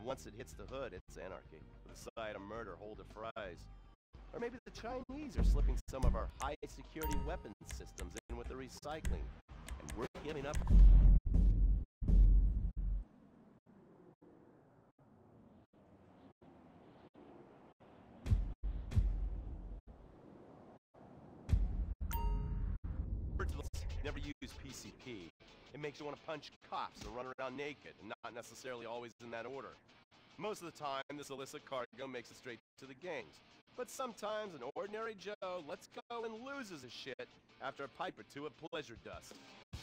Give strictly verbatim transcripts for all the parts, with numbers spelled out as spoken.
once it hits the hood, it's anarchy. With a side of murder, hold of fries. Or maybe the Chinese are slipping some of our high-security weapons systems in with the recycling. And we're giving up... Never use P C P. It makes you want to punch cops or run around naked, and not necessarily always in that order. Most of the time, this illicit cargo makes it straight to the gangs. But sometimes an ordinary Joe lets go and loses his shit after a pipe or two of pleasure dust.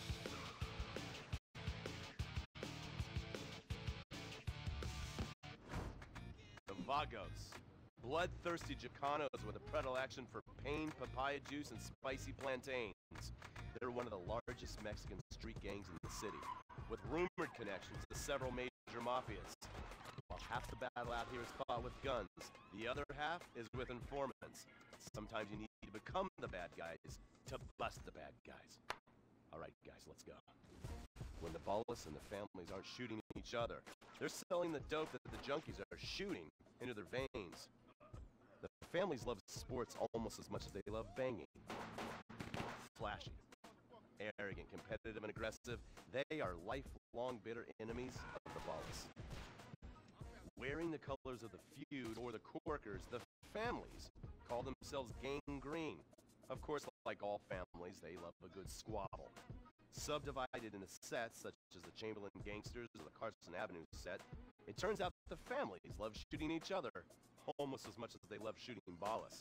The Vagos. Bloodthirsty Chicanos with a predilection for pain, papaya juice, and spicy plantains. They're one of the largest Mexican street gangs in the city, with rumored connections to several major mafias. While half the battle out here is fought with guns, the other half is with informants. Sometimes you need to become the bad guys to bust the bad guys. All right, guys, let's go. When the Ballas and the families aren't shooting each other, they're selling the dope that the junkies are shooting into their veins. The families love sports almost as much as they love banging. Flashy, arrogant, competitive, and aggressive, they are lifelong bitter enemies of the Ballas. Wearing the colors of the feud or the Corkers, the families call themselves Gang Green. Of course, like all families, they love a good squabble. Subdivided into sets, such as the Chamberlain Gangsters or the Carson Avenue set, it turns out that the families love shooting each other almost as much as they love shooting Ballas.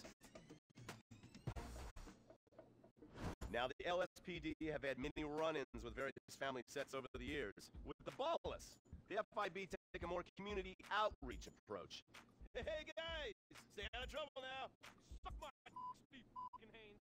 Now, the L S P D have had many run-ins with various family sets over the years. With the Ballas, the F I B take a more community outreach approach. Hey guys, stay out of trouble now. Suck my Steve fucking Haynes.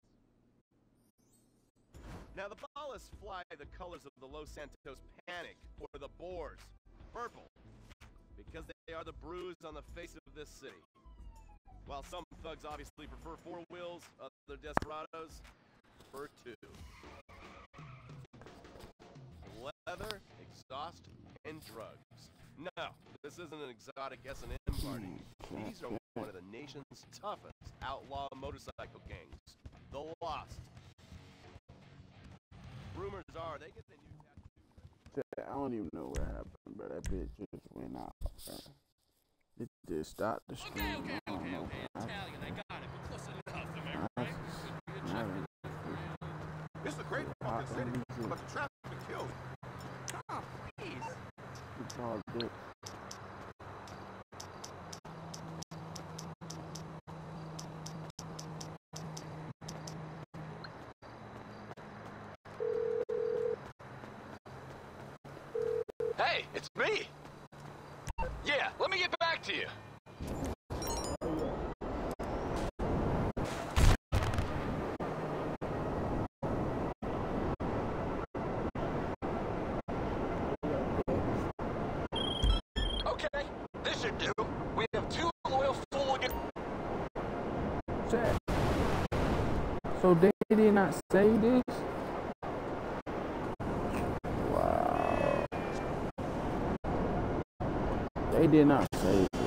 Now, the Ballas fly the colors of the Los Santos Panic, or the Boers, purple, because they are the bruise on the face of this city. While some thugs obviously prefer four wheels, other desperados prefer two. Leather, exhaust, and drugs. No, this isn't an exotic S and M party. These are one of the nation's toughest outlaw motorcycle gangs, the Lost. Rumors are they get the new tattoo. I don't even know what happened, but that bitch just went out. It just stopped the stream. Okay, okay, okay, okay. Italian, I got it, but close enough, am I right? It's a great fucking city, but the traffic kills. Oh, please. It's all good. Hey, it's me! Yeah, let me get back to you! Okay, this should do. We have two loyal Fooligan. Chat. So they did not say this? Wow. They did not say this.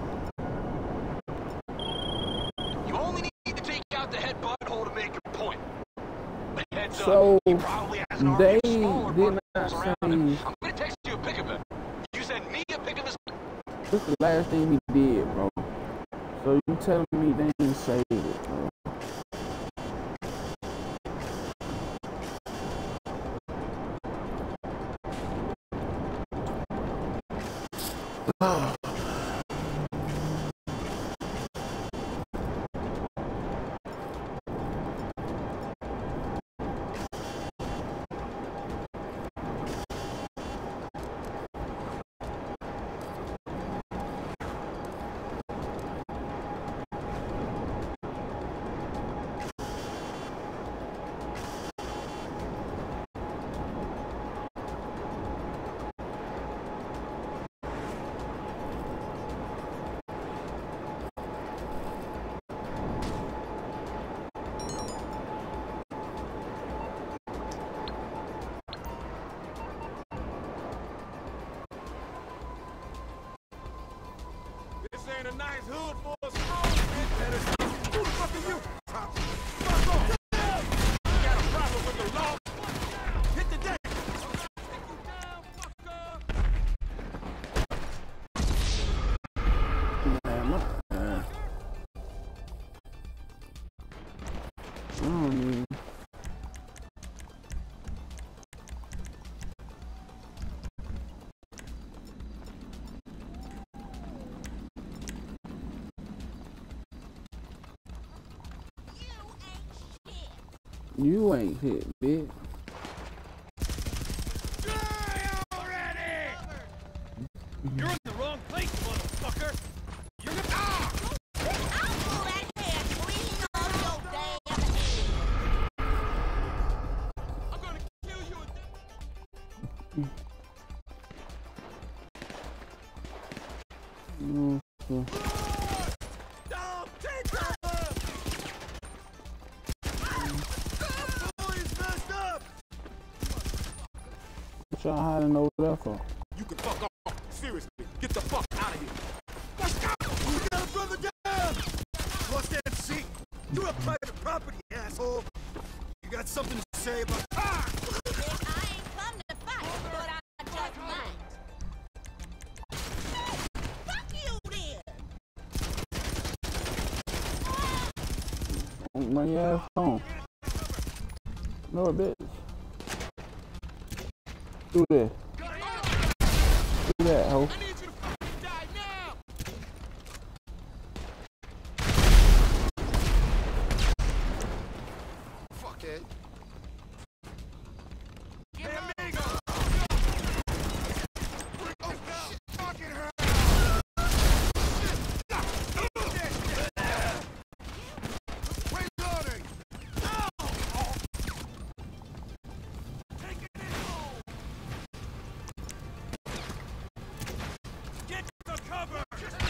You only need to take out the head butthole to make your point. The head's So up. You probably has an army they of smaller did not buttholes around say. him. I'm gonna text you a pic of it. You send me a pic of this. This is the last thing he did, bro. So you telling me they didn't say it, bro? nice hood for a strong man. Better see. Who the fuck are you? Fuck off. You got a problem with the law? Hit the deck. Man, my, uh, I don't even. You ain't hit, bitch. Die already! You're in the wrong place, motherfucker! You're gonna. Ah! I'll pull that hair clean off your damn head. I'm gonna kill you. Mm, so. Don't take cover! The boy's messed up! What y'all hiding over there for? You can fuck off. Seriously, get the fuck out of here. Let's go! You got a brother down! Lost that seat. You have private property, asshole. You got something to say about. Ah! Then I ain't come to fight, but I just might. Fuck you then! Bring your ass home. No, bitch. Do that. Do that, ho. I need you to fucking die now! Fuck it. Hey, amigo! Oh, shit! Fucking her! Reloading! Take it in home! Get the cover!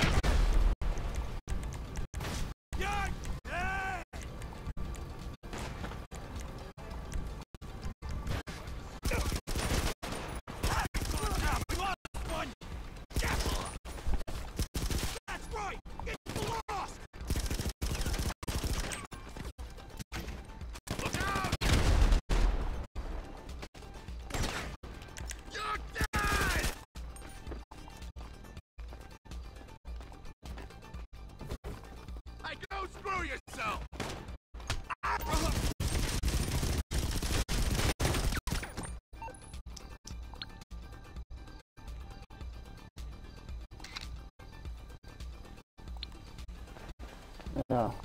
Yeah! Yeah! One! That's right! Get lost! Look out! You're dead! I go screw yourself! Yeah.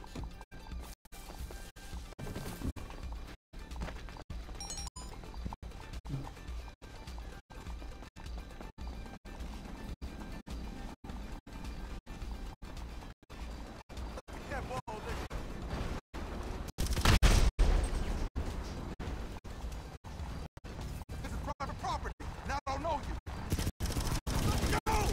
This is private property, and I don't know you. Go!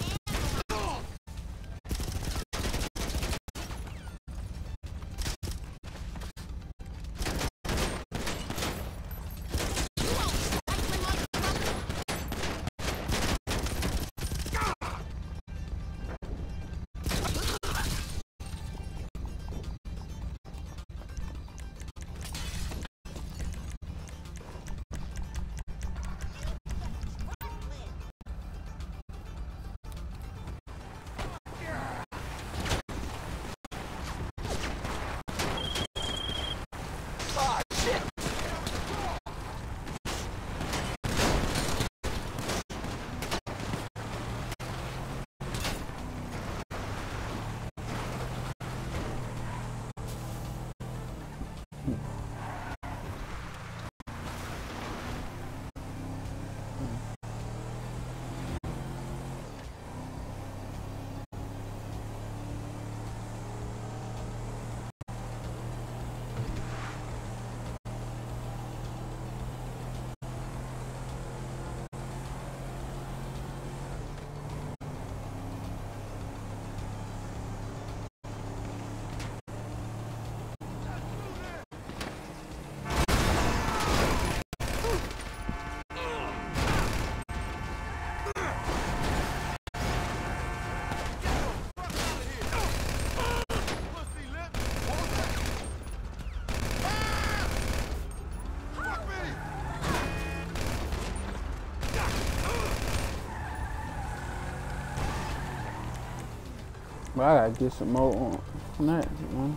But I gotta get some more on snacks, man.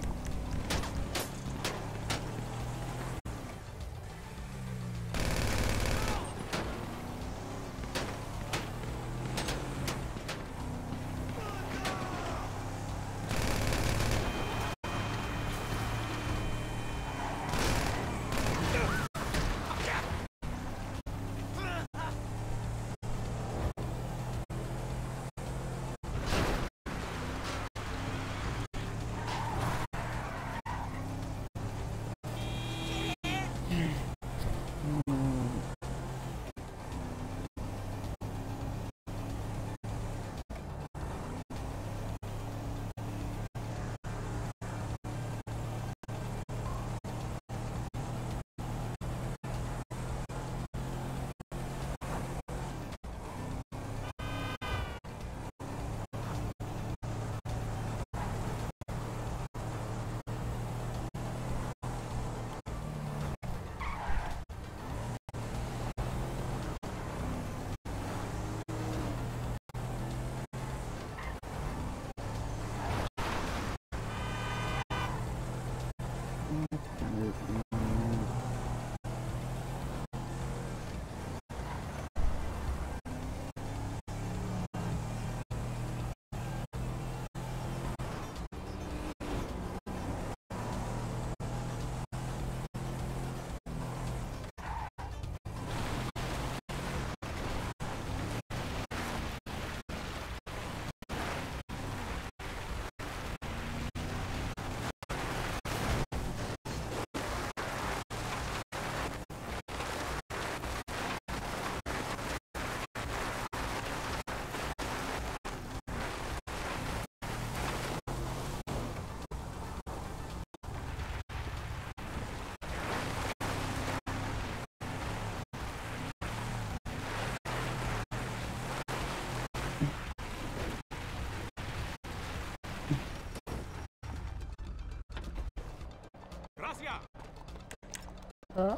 Uh.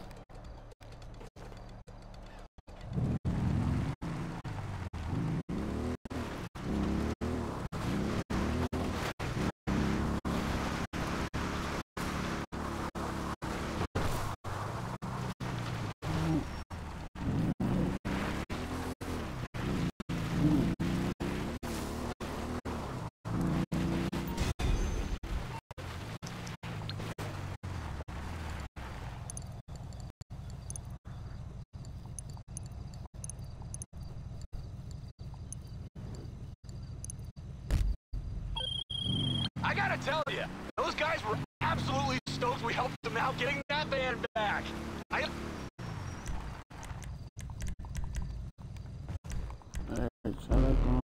I gotta tell you, those guys were absolutely stoked we helped them out getting that van back. I... Alright, so let's go.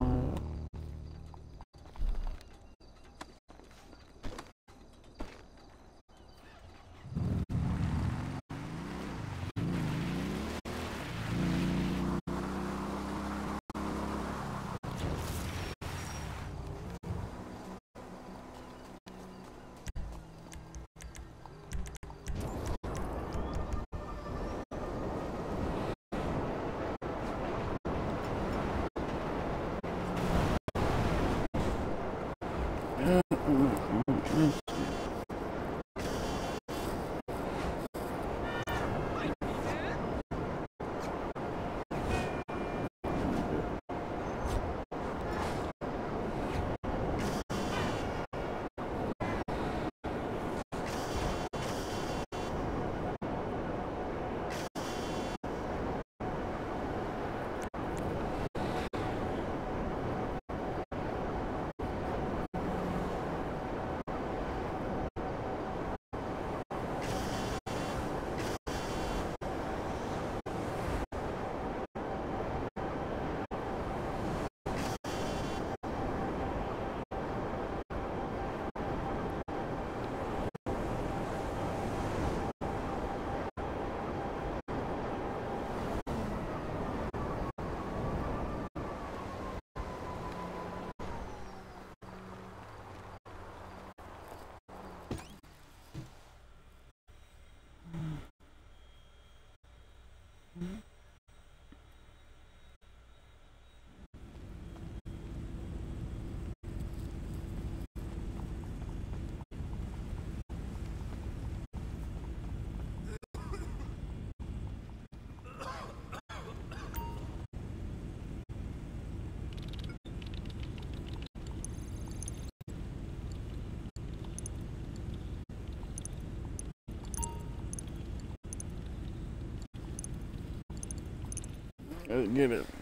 Let's get it.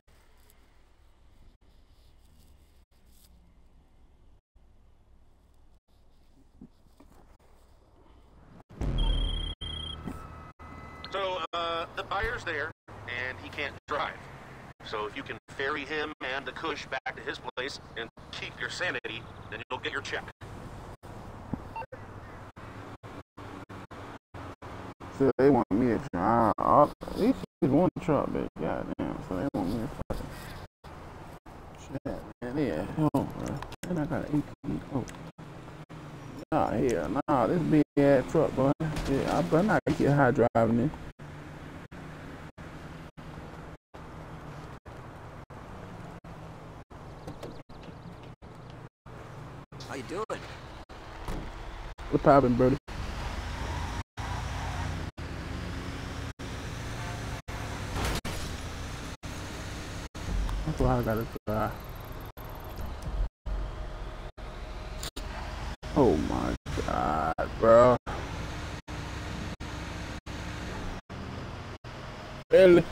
So, uh, the buyer's there, and he can't drive. So if you can ferry him and the Kush back to his place and keep your sanity, then you'll get your check. So they want me to try. All, these shit want to truck, but goddamn, so they want me to fucking. Shit, man, they at home, bro. And I got an A P. Oh. Nah, hell, nah, this big ass truck, boy. Yeah, I better not get high driving it. How you doing? What's poppin', brother? That's why I gotta try. Oh my god, bro. Really?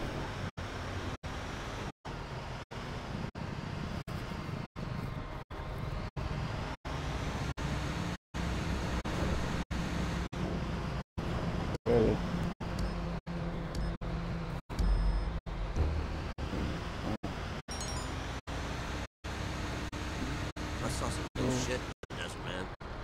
Really? I saw some cool shit in the desert, man.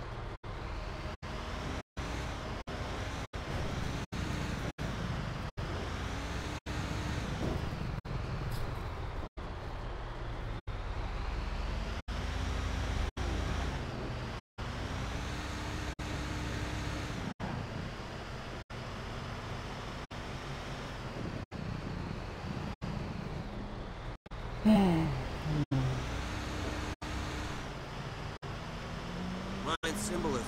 Mind symbolism.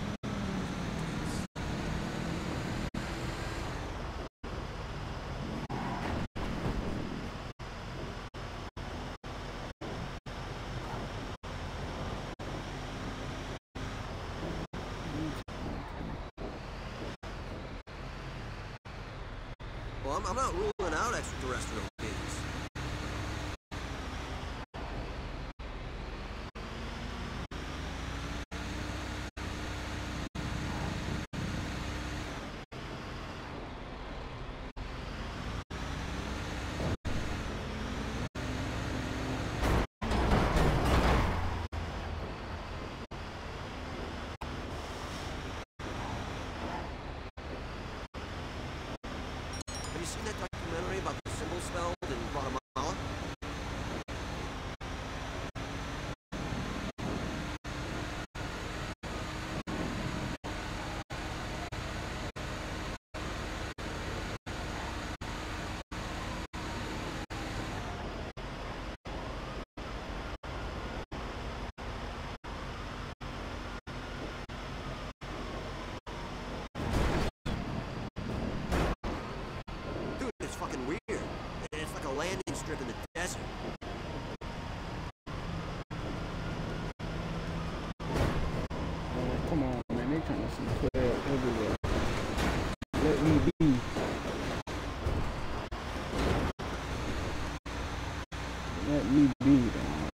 Well, I'm, I'm not ruling out extraterrestrial beings. Have you seen that documentary about the symbol spelled in Guatemala? Dude, it's fucking weird. It's like a landing strip in the desert. Man, come on, man. They trying to see twelve everywhere. Let me be. Let me be, man.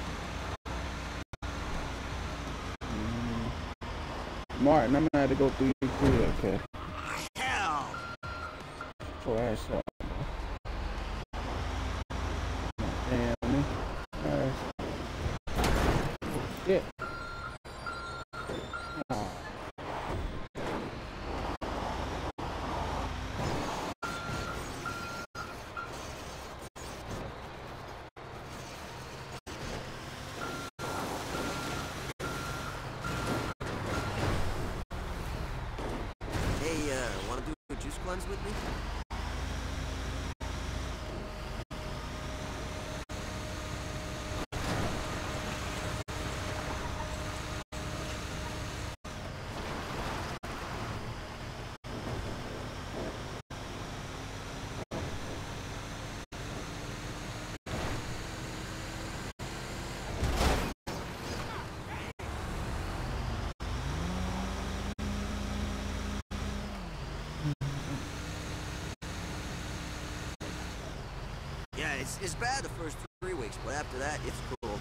Mm. Martin, I'm gonna have to go through your crib, okay? Hell! Your ass up. Damn, man. Ass. Shit. Oh. Hey, uh, wanna do a juice cleanse with me? it's, it's bad the first three weeks, but after that, it's cool.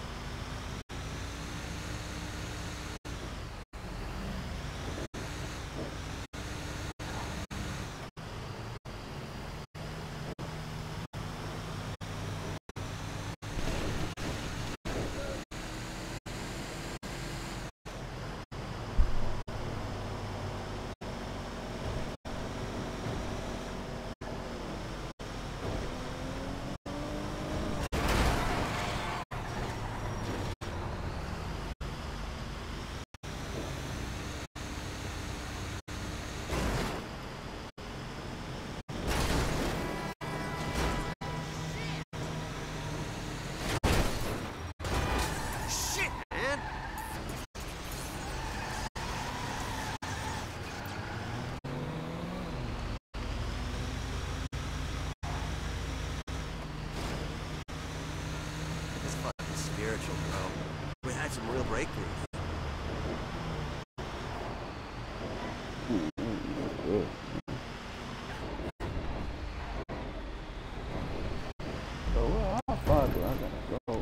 Spiritual, bro. We had some real breakthroughs. So well, how far do I gotta go?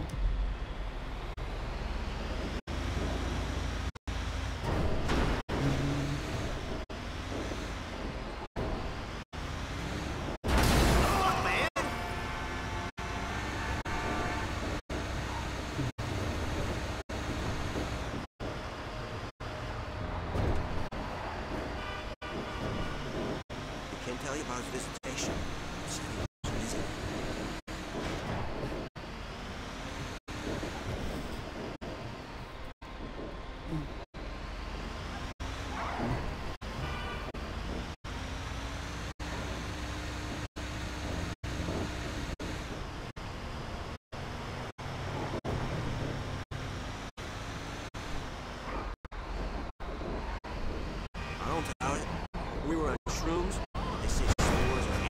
Can't tell you about his visitation. It's busy. I don't doubt it. We were on shrooms. They say spores are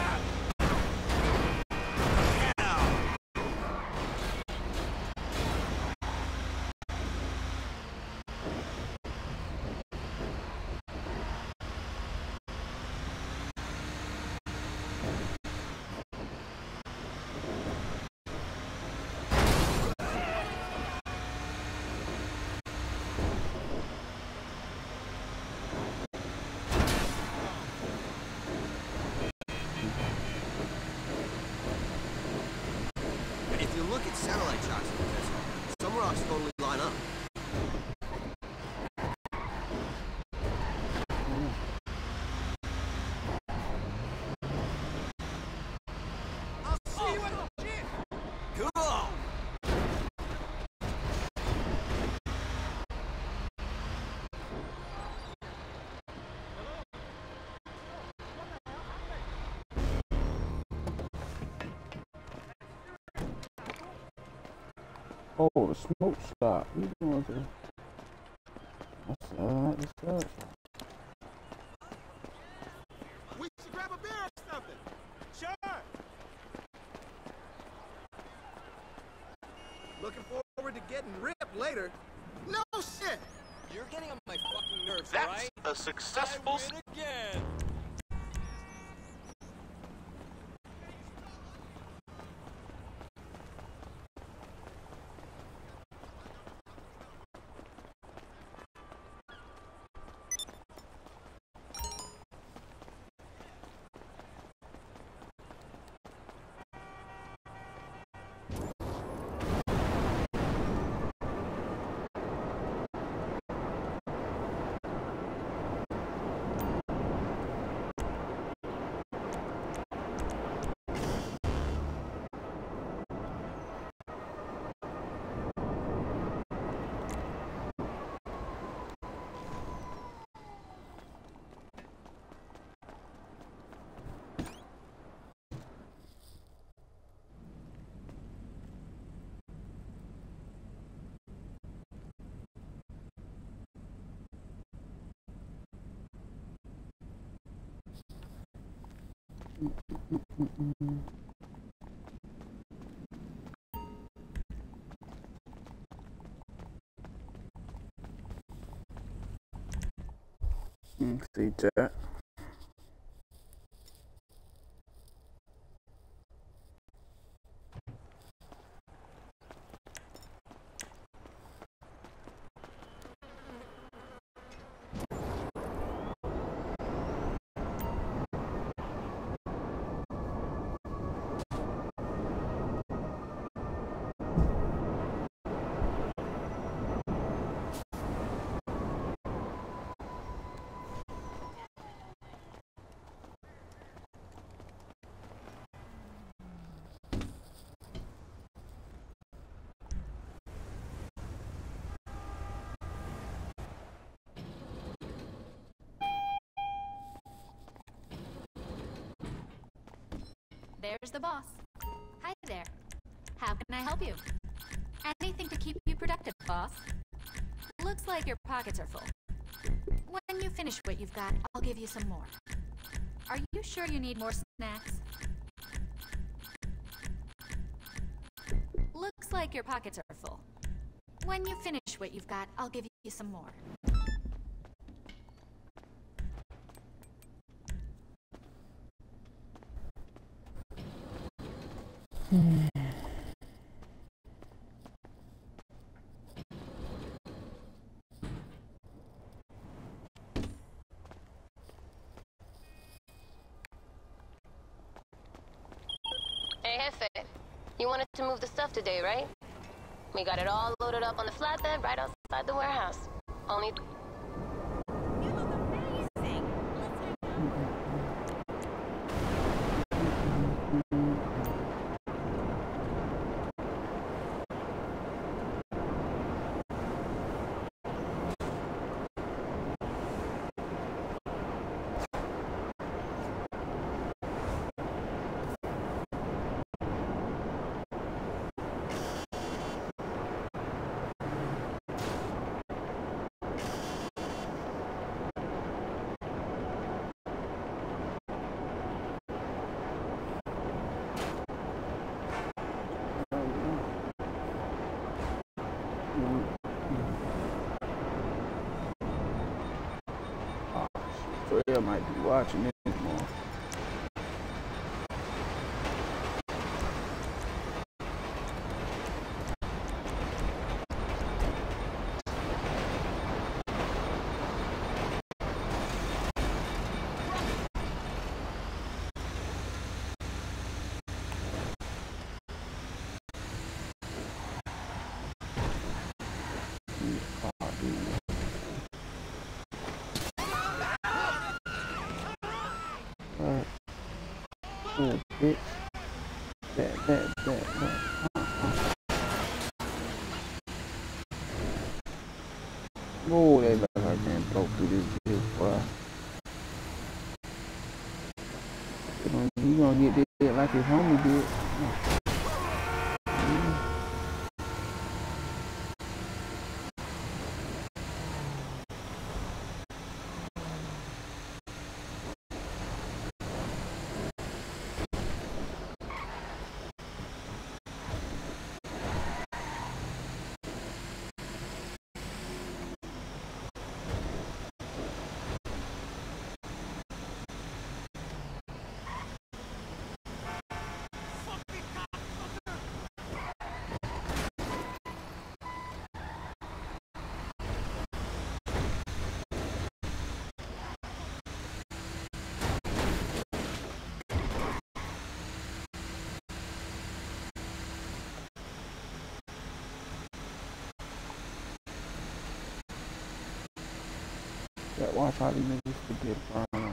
If you look at satellite shots of this, some rocks totally line up. I'll see you in the gym. Cool! Oh, the smoke stop. We going to. What's that? What's that? We should grab a beer or something. Sure. Looking forward to getting ripped later. No shit. You're getting on my fucking nerves, That's alright? a successful... I win again! Mm, see that. there's the boss. Hi there. How can I help you? Anything to keep you productive, boss? Looks like your pockets are full. When you finish what you've got, I'll give you some more. Are you sure you need more snacks? Looks like your pockets are full. When you finish what you've got, I'll give you some more. Hey, Jefe. You wanted to move the stuff today, right? We got it all loaded up on the flatbed right outside the warehouse. Only... You look amazing. So they might be watching this more. Oh, bitch. That, that, that, that. Uh-uh. Oh, they look like I can't go through this bitch, boy. You gonna get this like his homie did. Mm. Yeah, watch how these niggas forget from.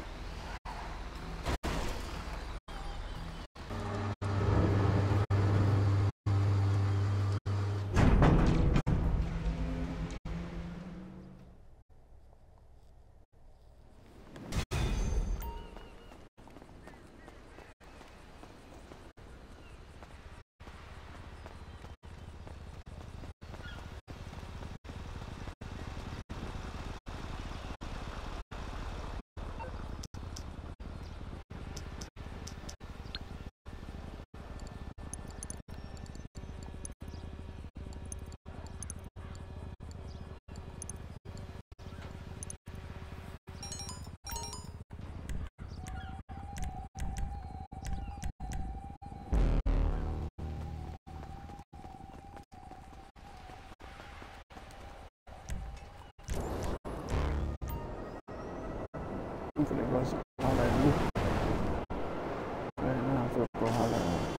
I'm finna go see holler at you. Right now, I'm finna go holler at you.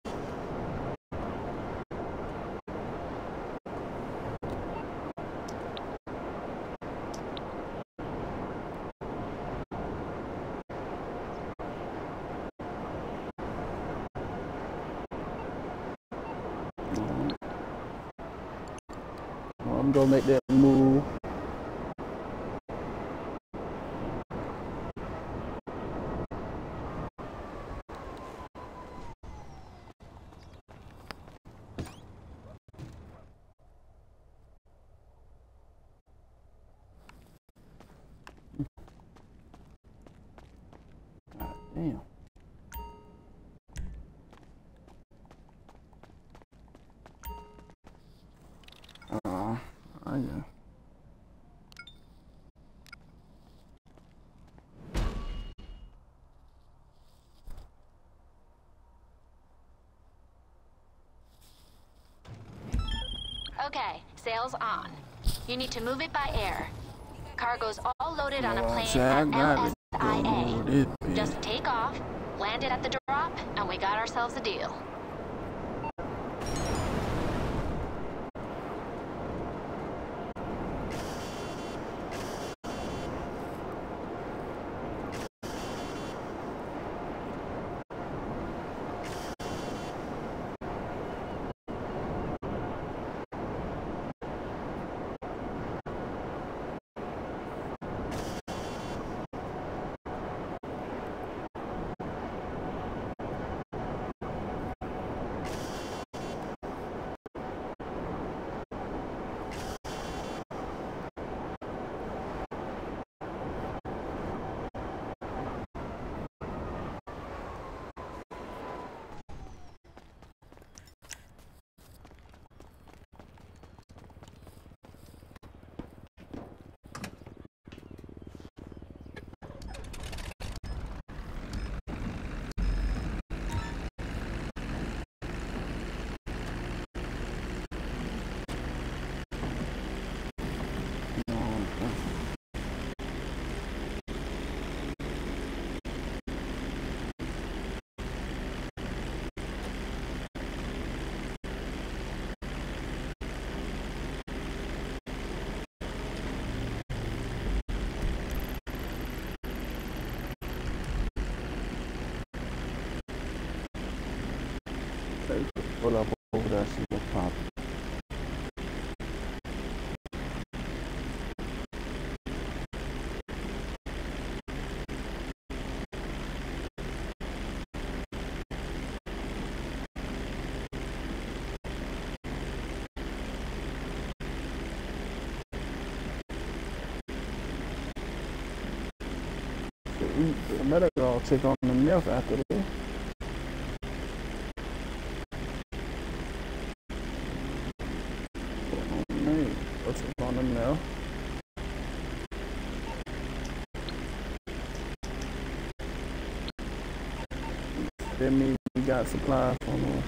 I'm gonna make that move. Damn. Uh, I yeah. Okay, sails on. You need to move it by air. Cargo's all loaded on a Oh, plane Jack at got L it. S I Oh, A. this bitch. Just take off, land it at the drop, and we got ourselves a deal. Pull up over there, see what's poppin'. We better go check on the milk after this. What's on them now? That means we got supplies on them.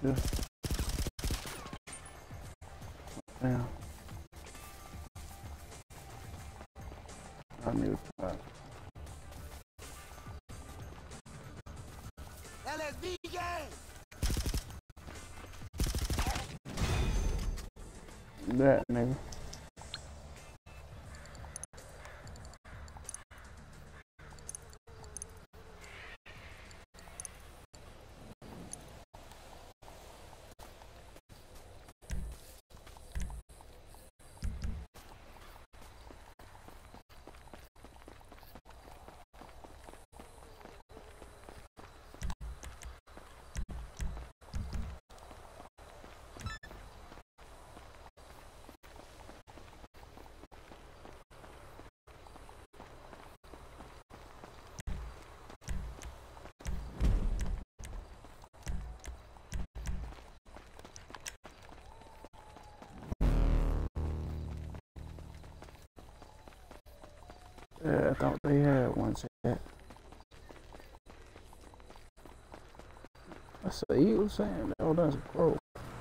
Yeah. Damn. I knew that. L S D gang! That nigga. Yeah, I thought they had one set. I said, you was saying, oh, that's a crow.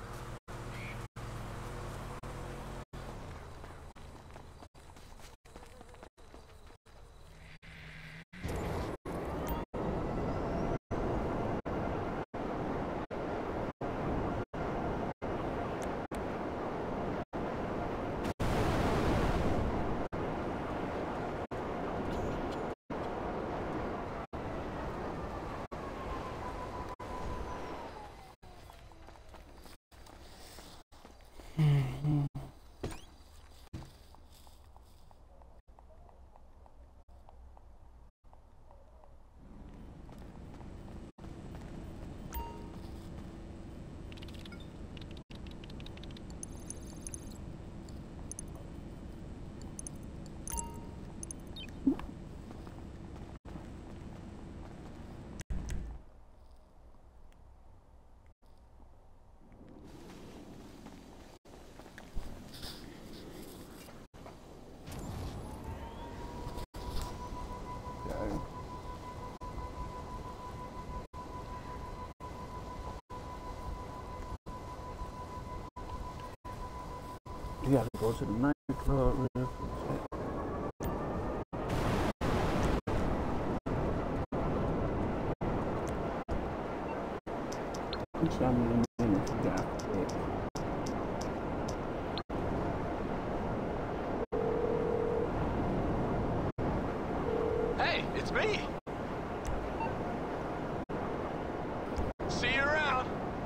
You gotta go to the nightclub real quick. Tell me the minutes you got it. Hey, it's me! See you around!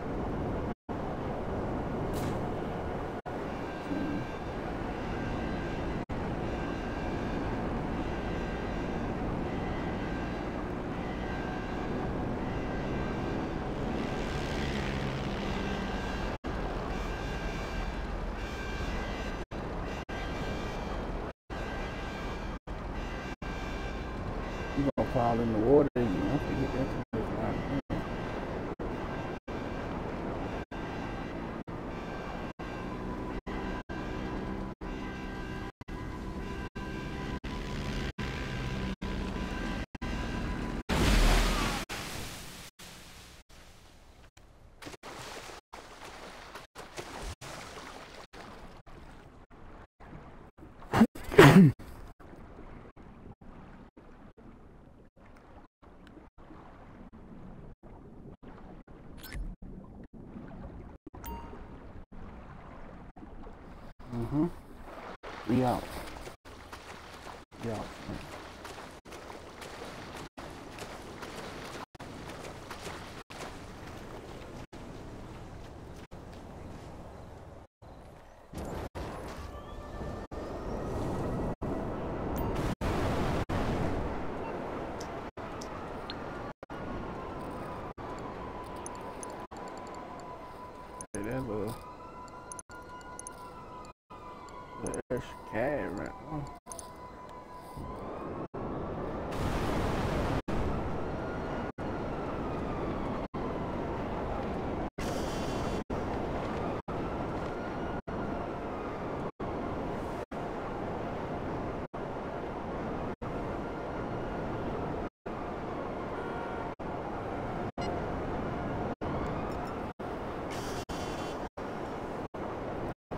You gonna fall in the water, you know, forget that shit. Mm-hmm. We out. We out. Hey, that little the extra cat right now.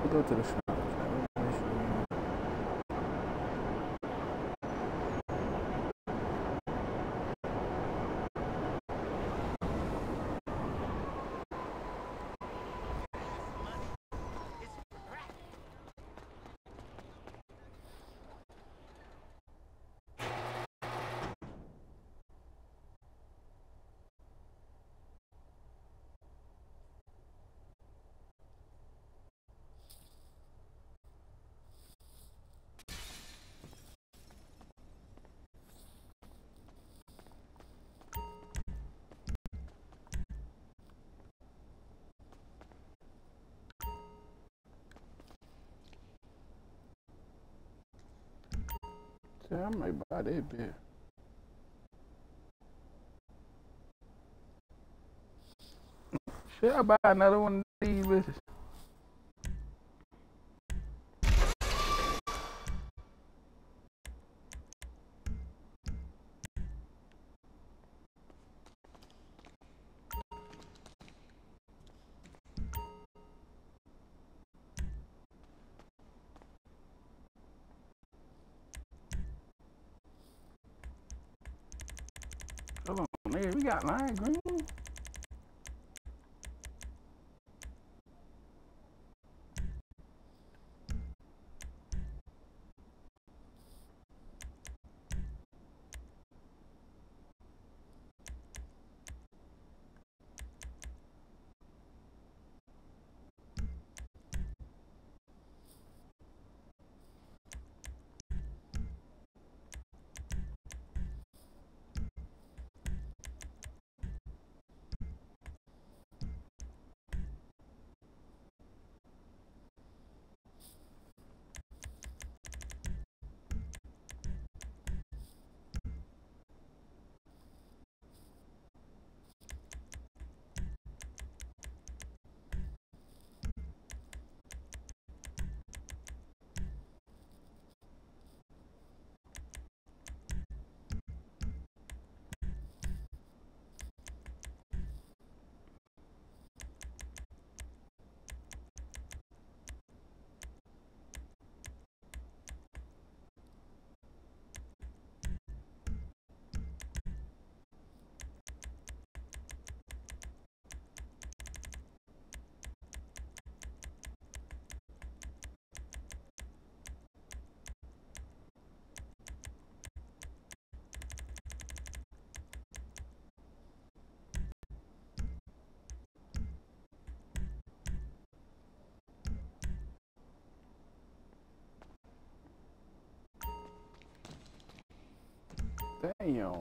Go to the shop. Yeah, I might buy that bit. Should I buy another one of these bitches? Hold on, man, we got lime green. Damn.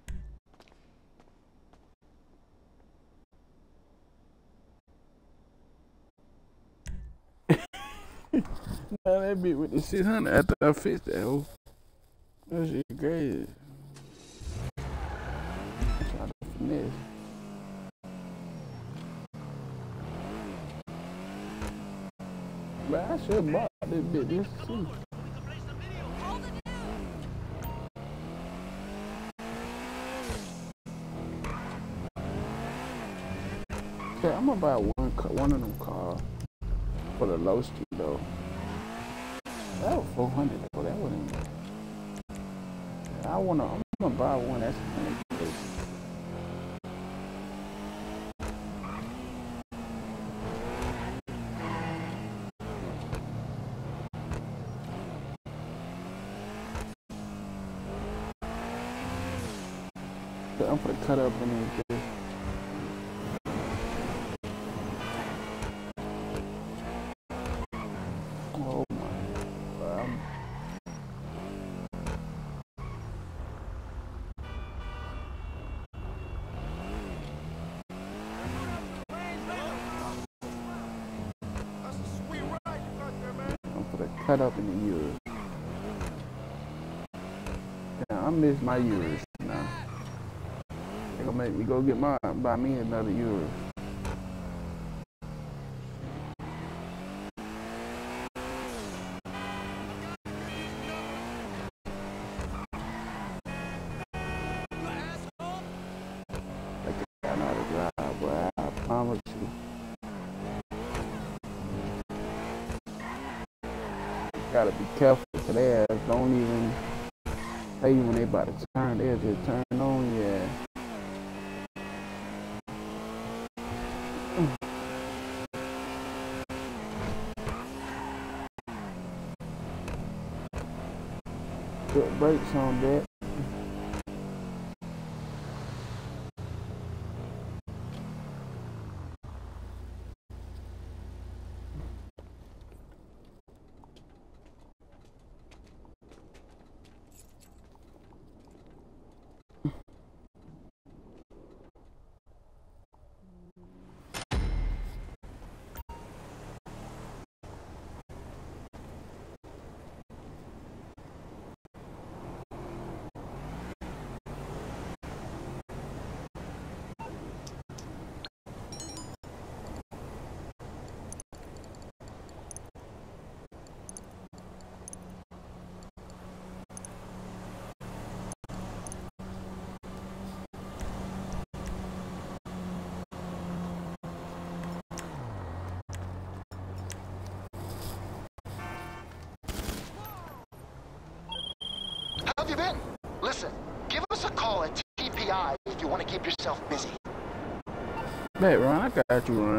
Now that bitch with the six hundred after I fixed that hoe. That shit crazy. I'm trying to finesse. But I should have bought this bitch just to see. I'm gonna buy one one of them cars for the low street though. That was four hundred though. That wasn't. I wanna. I'm gonna buy one that's one hundred. I'm gonna cut up in this. Cut up in the euros. Yeah, I miss my euros now. They gonna make me go get my buy me another euro. Like I know how to drive, boy. I promise you. gotta be careful because they ass don't even tell you when they about to turn. They'll just turn on your ass. Good brakes on that. How have you been? Listen, give us a call at T P I if you want to keep yourself busy. Hey, Ron, I got you, Ron.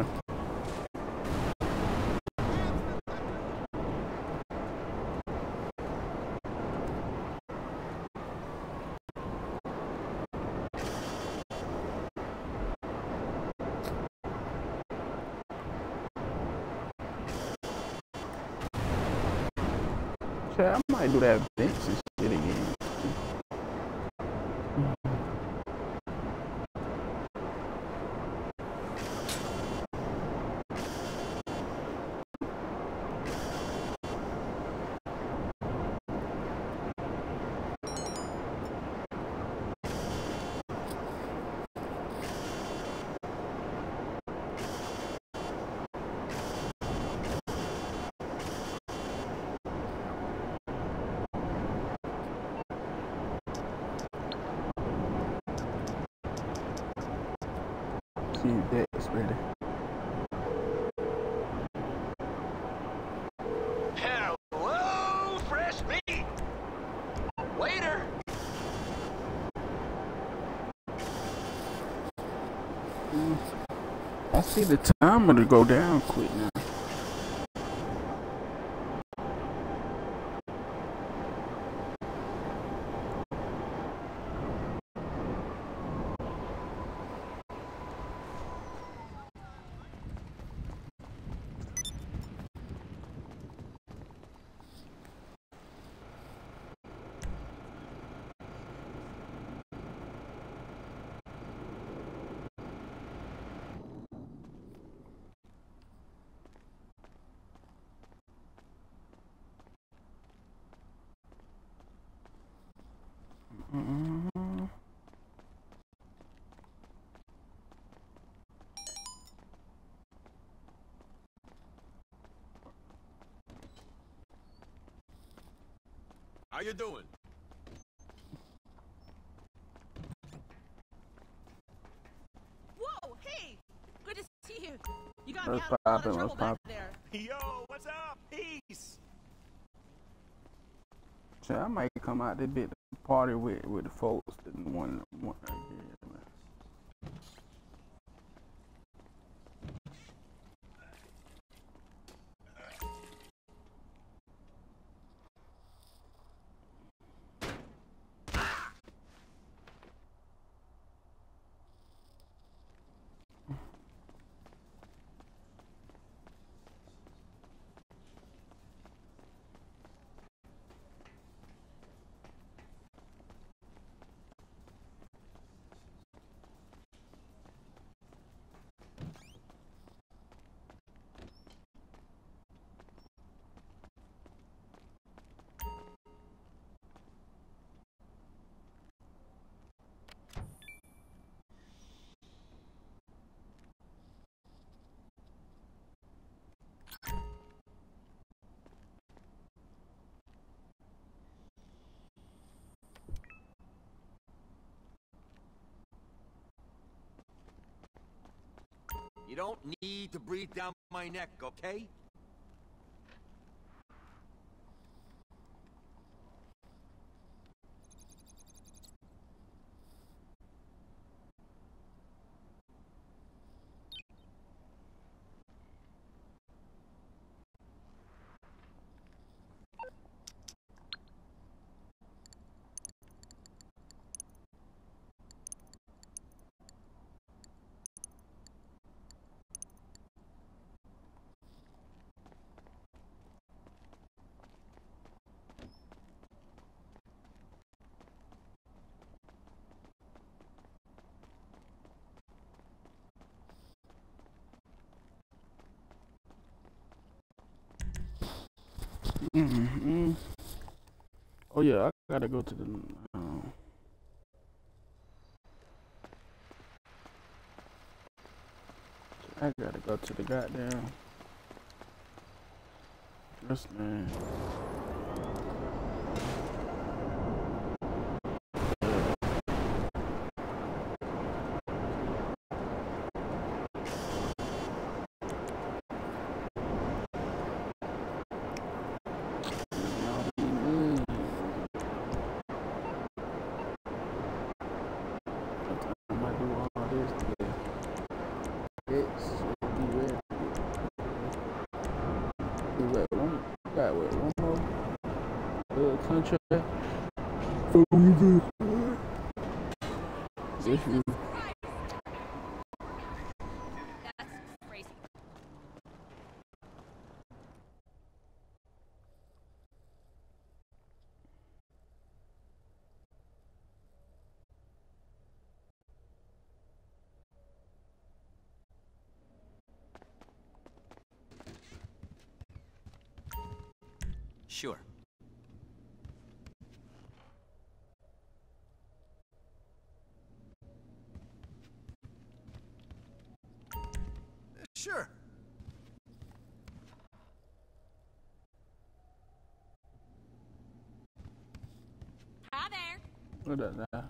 I might do that Vince and shit again. See that's ready. Hello, fresh meat. Waiter. I see the timer to go down quick now. Mm-hmm. How you doing? Whoa, hey! Good to see you. You got What's me out of a lot of poppin', trouble what's back poppin'? there. Yo, what's up? Peace. So I might come out this bit to party with with the folks that one one right here, man. You don't need to breathe down my neck, okay? Mm-hmm. Oh yeah, I gotta go to the. Um, I gotta go to the goddamn. Yes, man. Contract for Weaver. If you That's crazy. Sure. Sure. Hi there. what up now?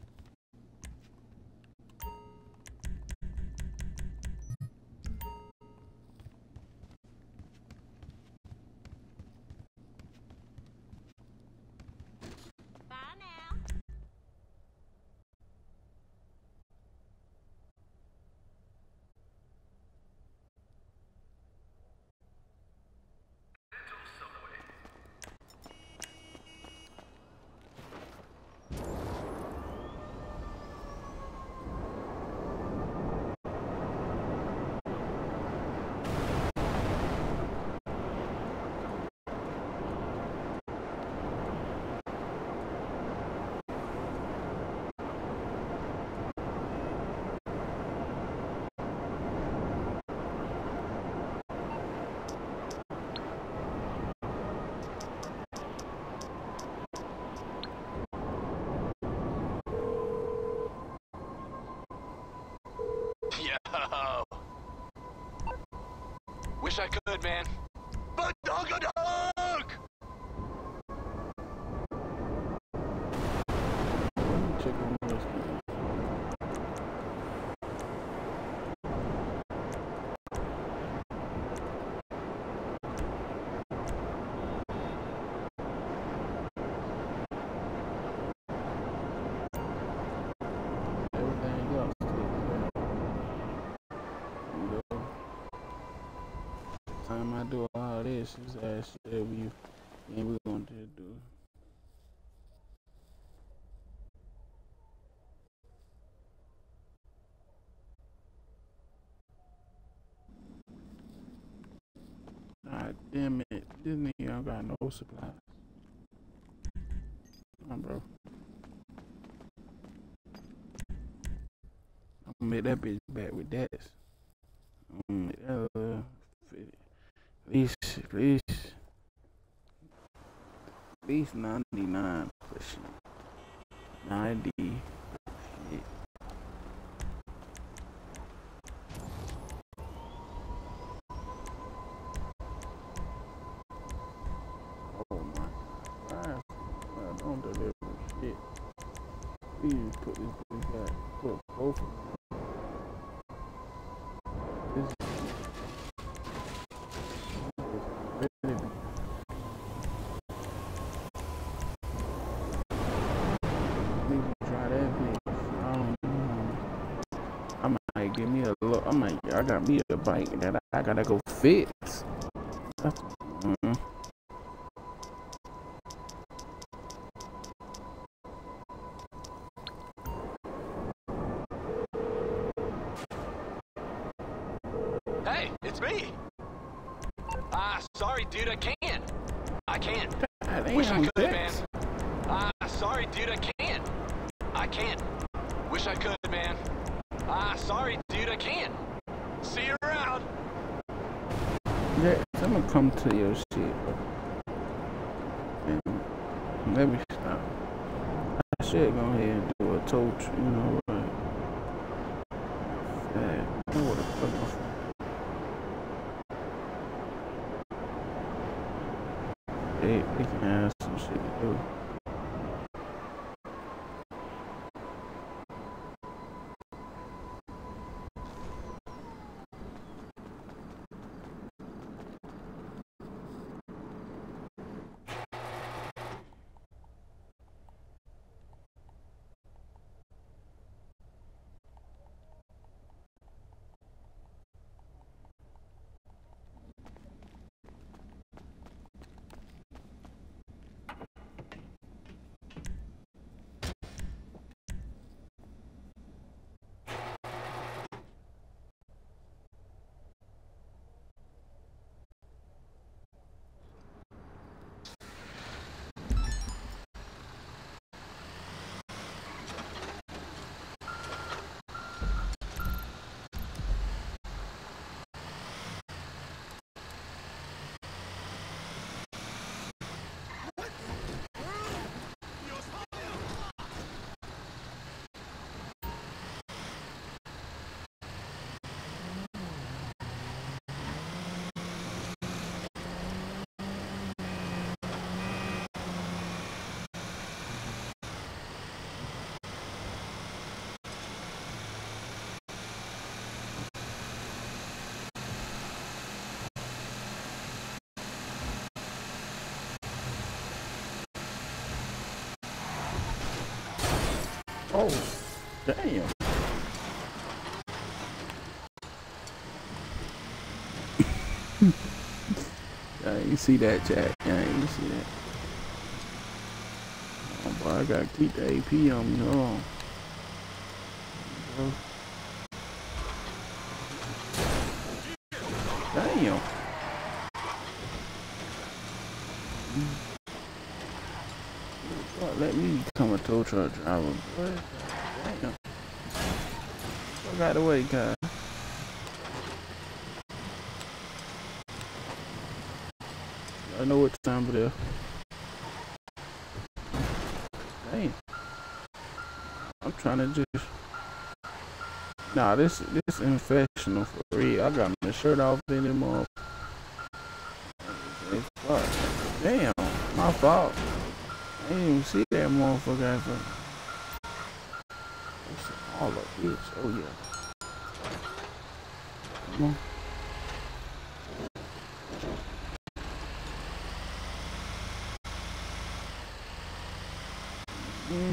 Bye now. Yo. Wish I could, man. But dog a dog! Check on this. Everything else. Time I do all this is ask shit we and we going to do. God damn it, this nigga don't got no supplies. Come on, bro. I'm gonna make that bitch back with that. I'm gonna make that uh, at least, at least, at least ninety-nine percent. ninety shit. Oh my God. I don't deliver shit. Please put this bitch back. Put both of them. This really need to try that bitch. I don't know. I might give me a look. I might, I got me a bike that I, I gotta go fix. Mm-hmm. Hey, it's me. Ah, sorry, dude, I can't. I can't. God, Wish I damn, could, man. Dex. Ah, sorry, dude, I can't. I can't. Wish I could, man. Ah, sorry, dude, I can't. See you around. Dex, I'm gonna come to your shit, bro. And let me stop. I should go ahead and do a tow truck, you know, right? Yeah, I know what the fuck I'm They, they can have some shit to do. Oh, damn. I ain't see that, Jack. I ain't see that. Oh, boy, I gotta keep the A P on me. Hold on. Damn. Let me become a tow truck driver. What? Damn. Fuck out of the way, guy. I know what time it is. Damn. I'm trying to just. Nah, this this infectional for real. I got my shirt off anymore. Fuck. Damn. My fault. I didn't even see that motherfucker. It's all of bitch. Oh yeah. Come on. Mm.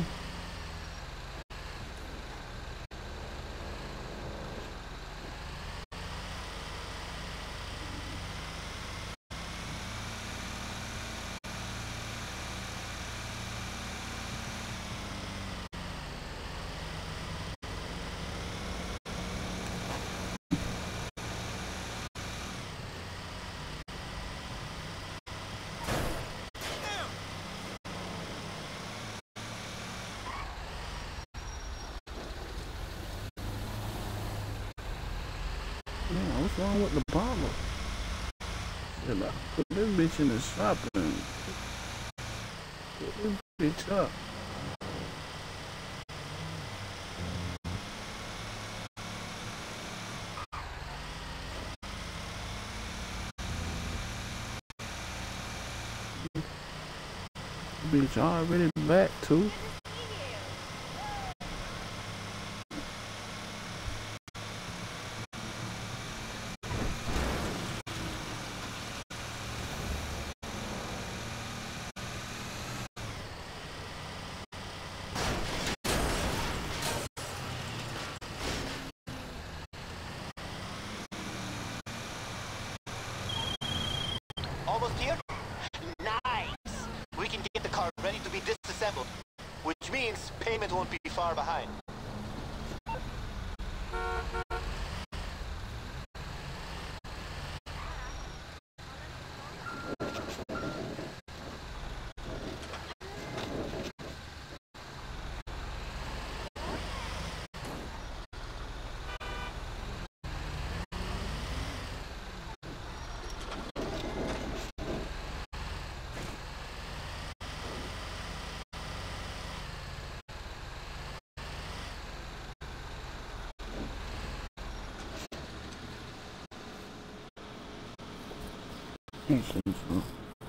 Man, what's wrong with the bottle? Should I put this bitch in the shop and put this bitch up? Bitch already back too. Almost here? Nice! We can get the car ready to be disassembled, which means payment won't be far behind. Can't see through.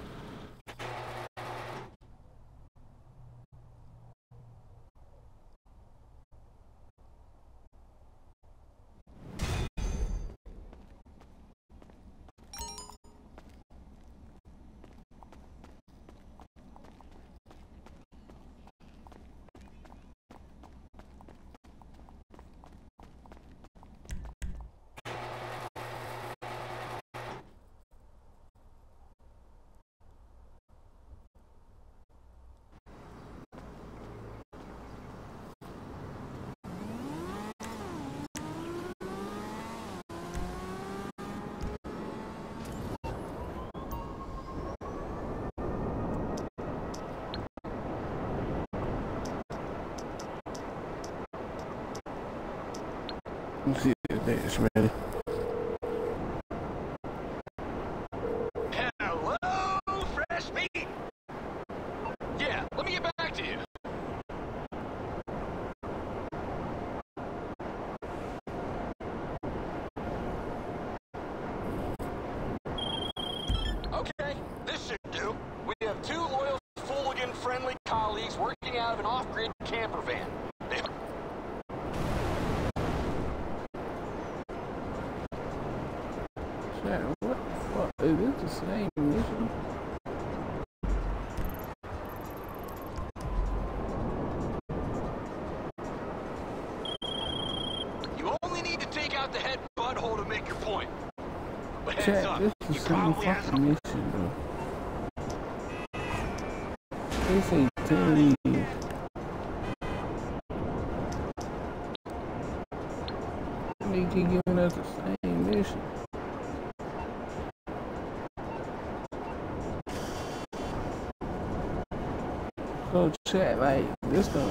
Let's see if it's ready. Hello, fresh meat. Yeah, let me get back to you. Okay, this should do. We have two loyal, Fooligan-friendly colleagues working out of an off-grid camper van. They Chat, what the fuck? Is this the same mission? You only need to take out the head butthole to make your point. But heads Chat, up, this is he the same probably has fucking mission, though. They say ten years. They keep giving us the same mission. So chat, like, this though.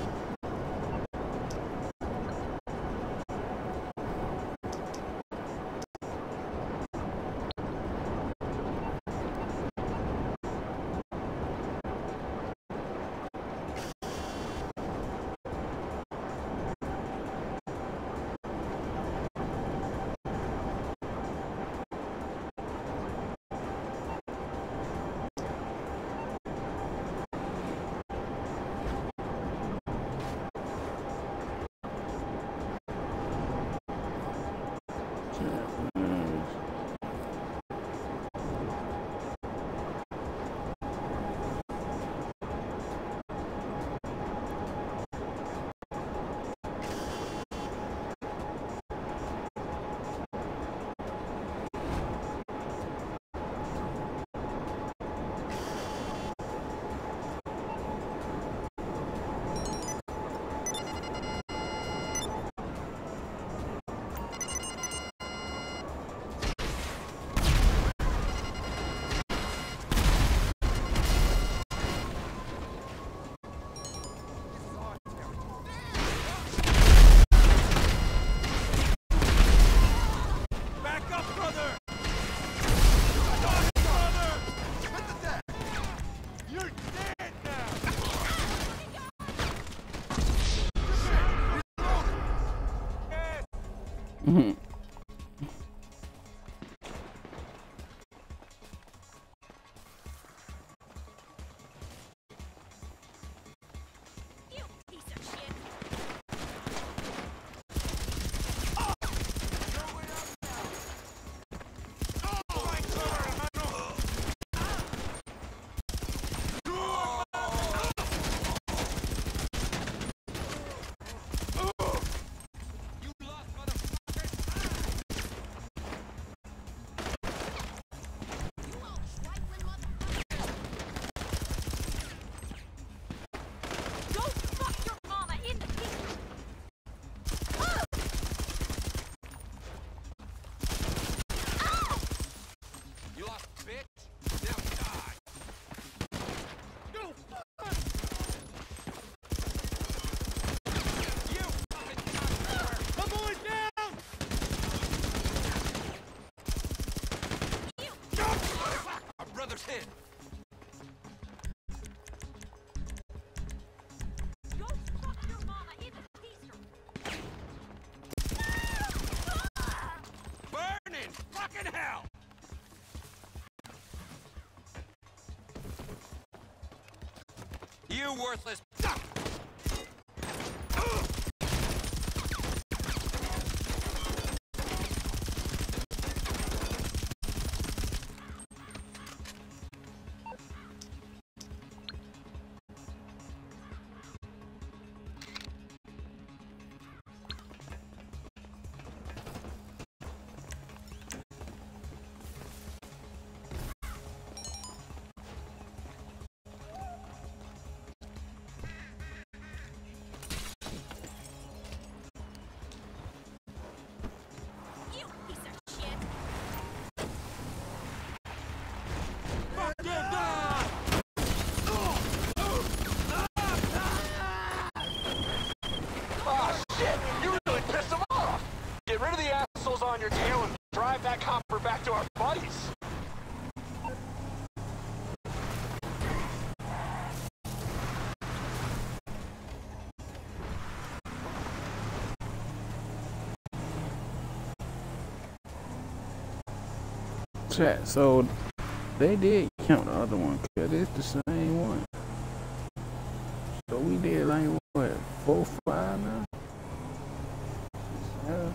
Mm-hmm. Hit. Burning fucking hell! You worthless. You piece of shit. Oh, shit! You really pissed them off! Get rid of the assholes on your tail and drive that copper back to our buddies! Chat, so they did count the other one, cause it's the same one. So we did like what, four, five now? Yeah.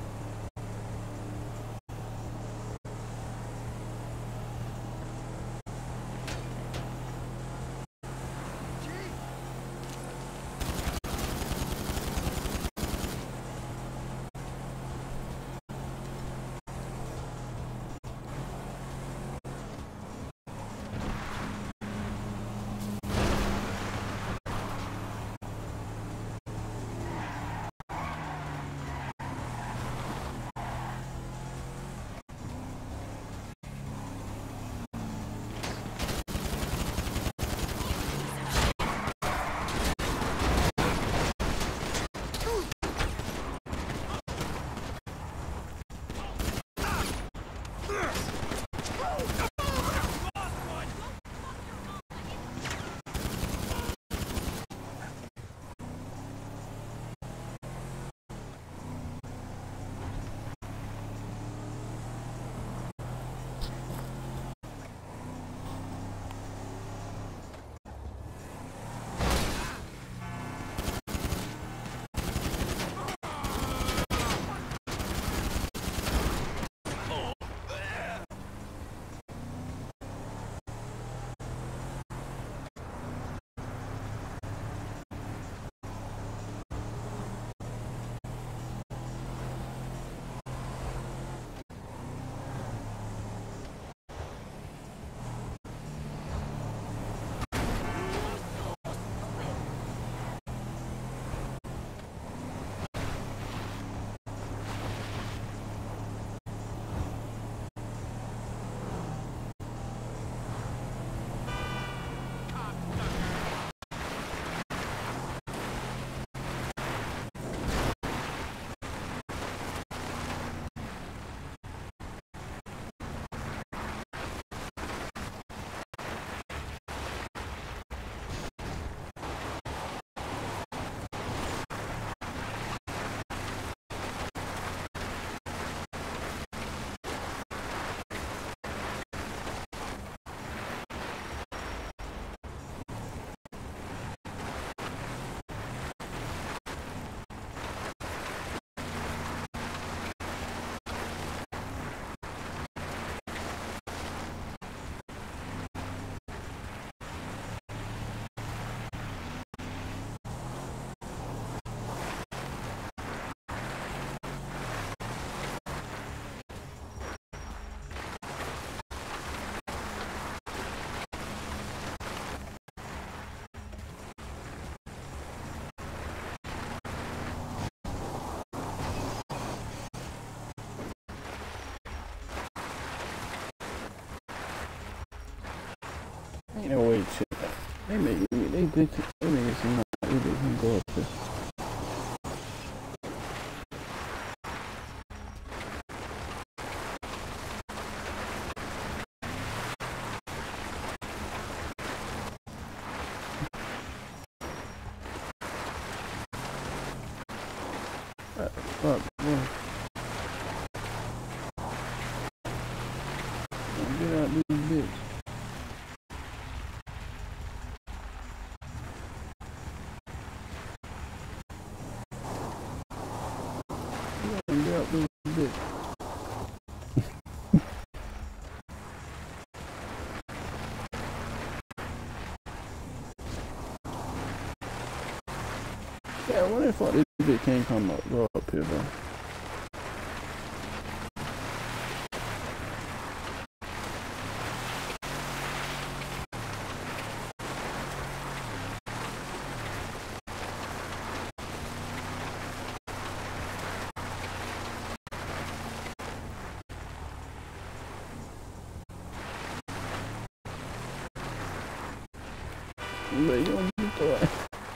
Ain't no way, shit. They make me, they did, they make it seem like they didn't go up there. What the fuck, boy? Get out this bitch. Man, fuck this bitch can't come up. Go up here, bro. But you don't get that.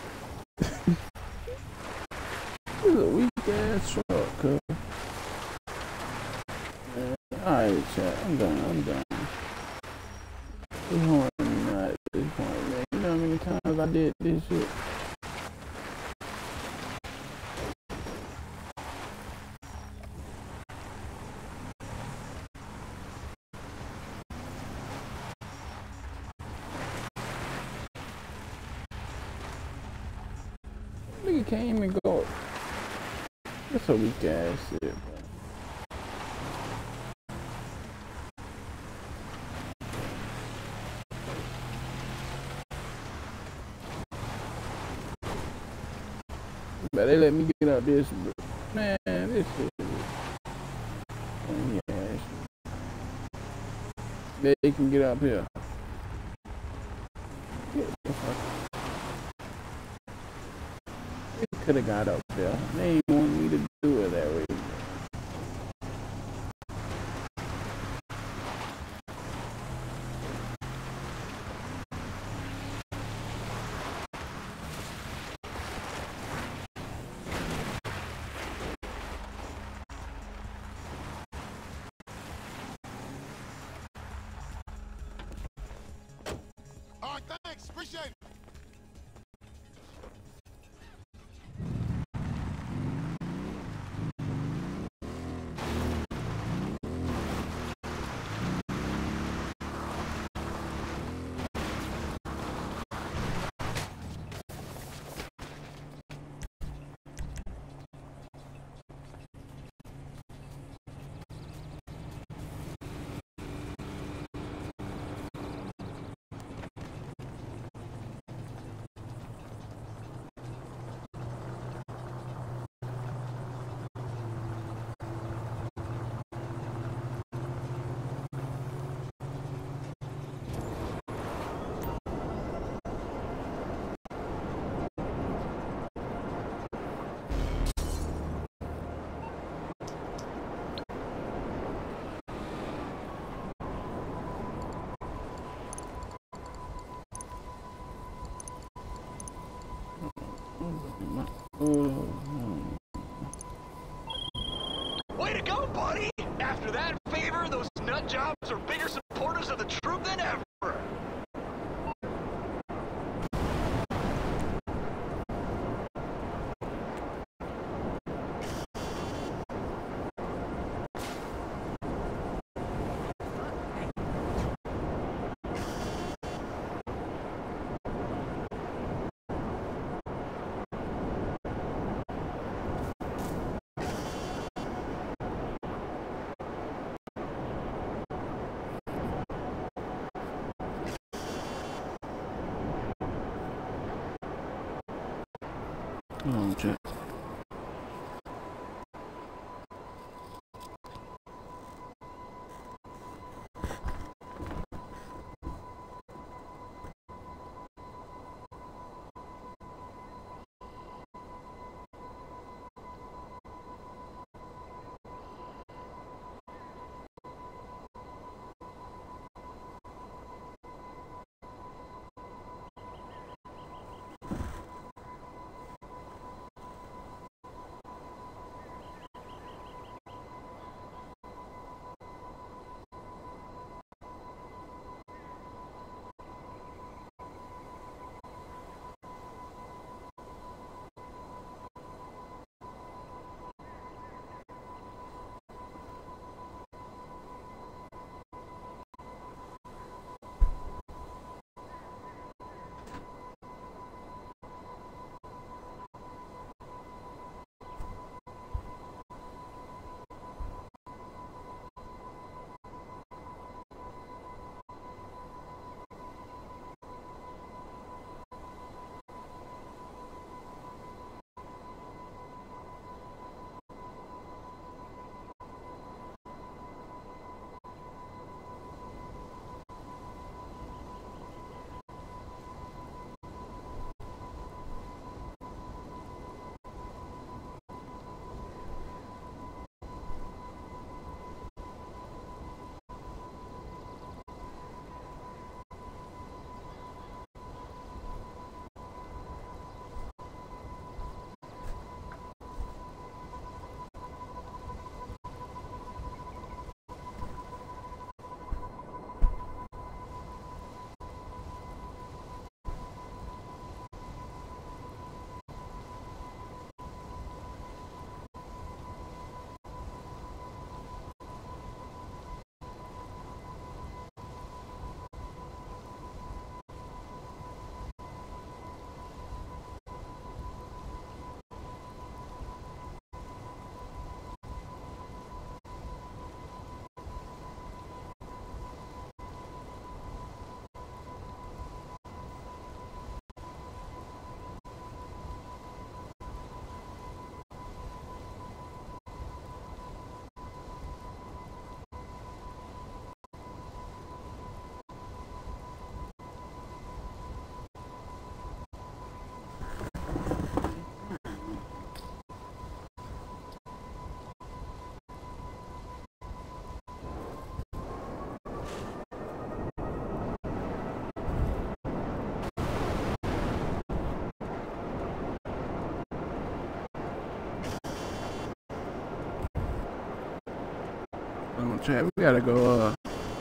This is a weak ass truck, cuz. Alright, chat. I'm done. I'm done. This horn not at this point, man. You know how many times I did this shit? Nigga can't even go. That's a weak ass shit, bro. But they let me get up this, man. This shit. Oh, yeah. They can get up here. Get the fuck. They could have got up there. They ain't want me to do it that way. Alright, thanks. Appreciate it. Way to go, buddy! After that favor, those nut jobs are bigger supporters of the troop than ever! Oh, shit. Oh, chat, we gotta go, uh,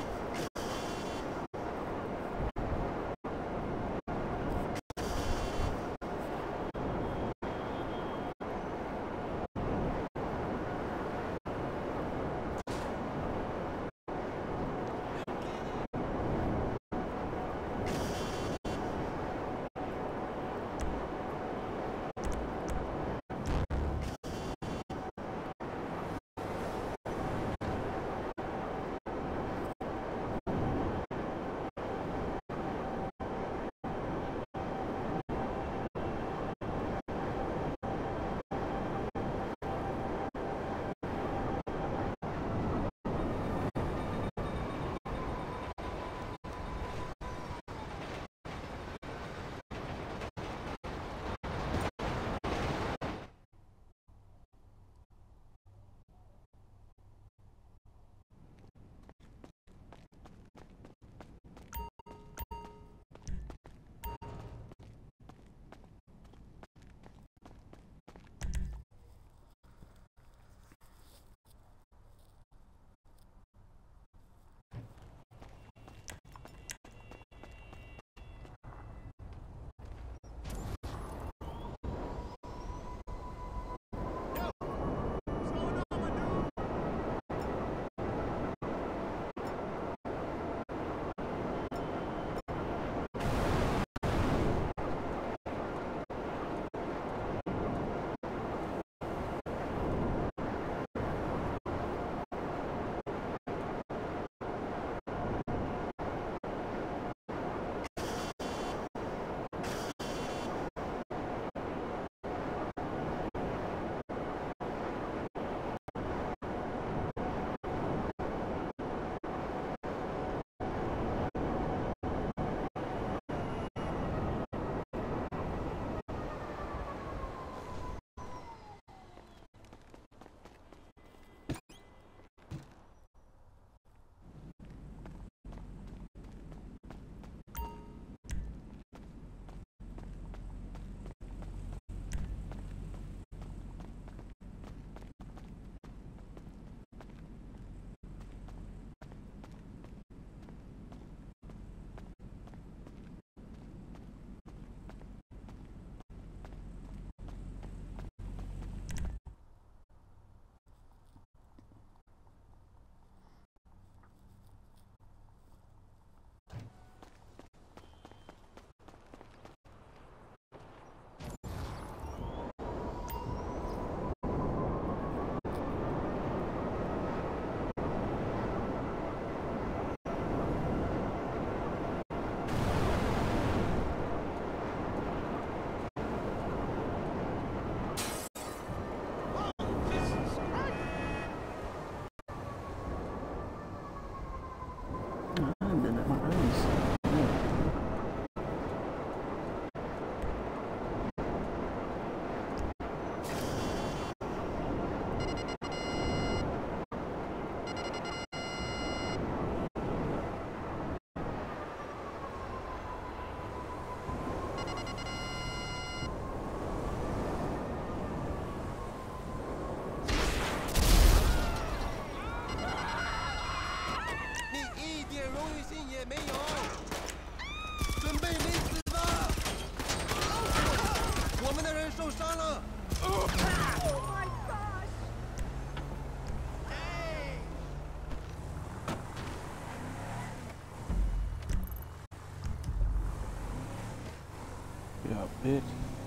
Yeah, bitch.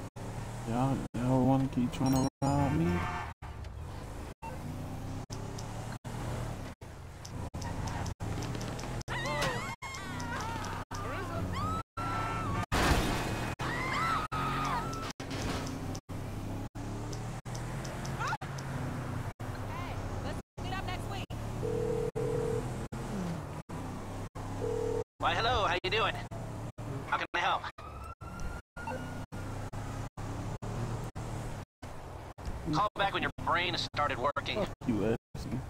Y'all, y'all wanna keep trying to rob me? Why, hello, how you doing? How can I help? Call back when your brain has started working. Fuck you, asking.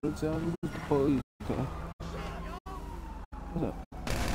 to tell you the police, okay? What's up?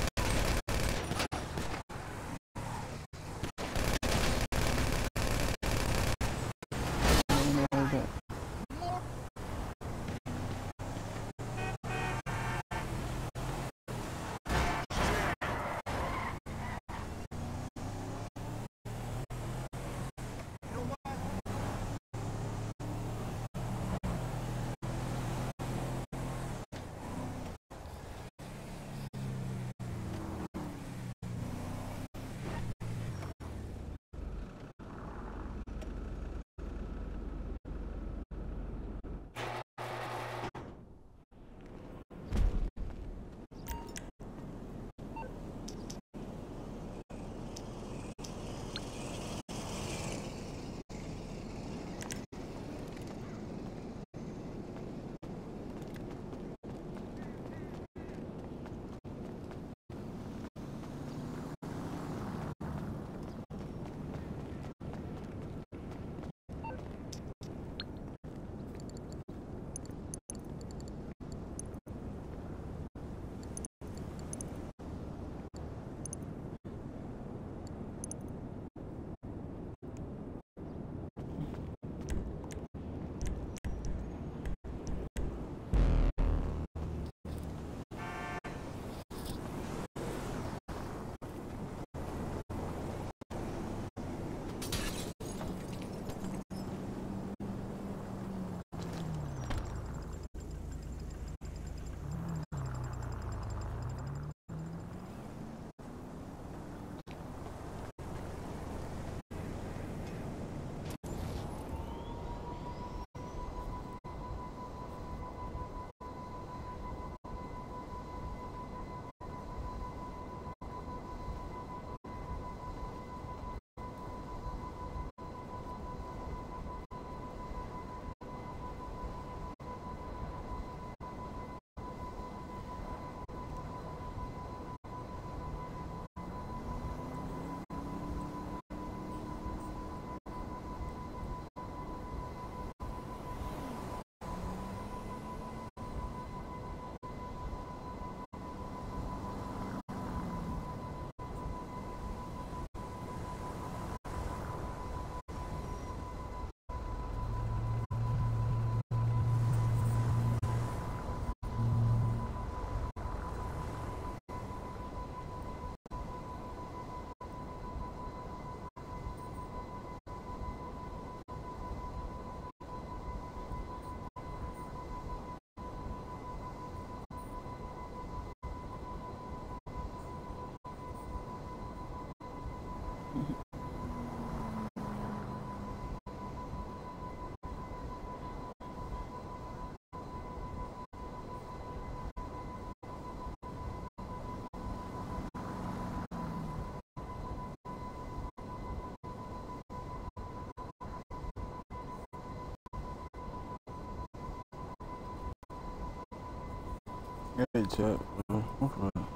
Hey, chat, bro. I'm for real.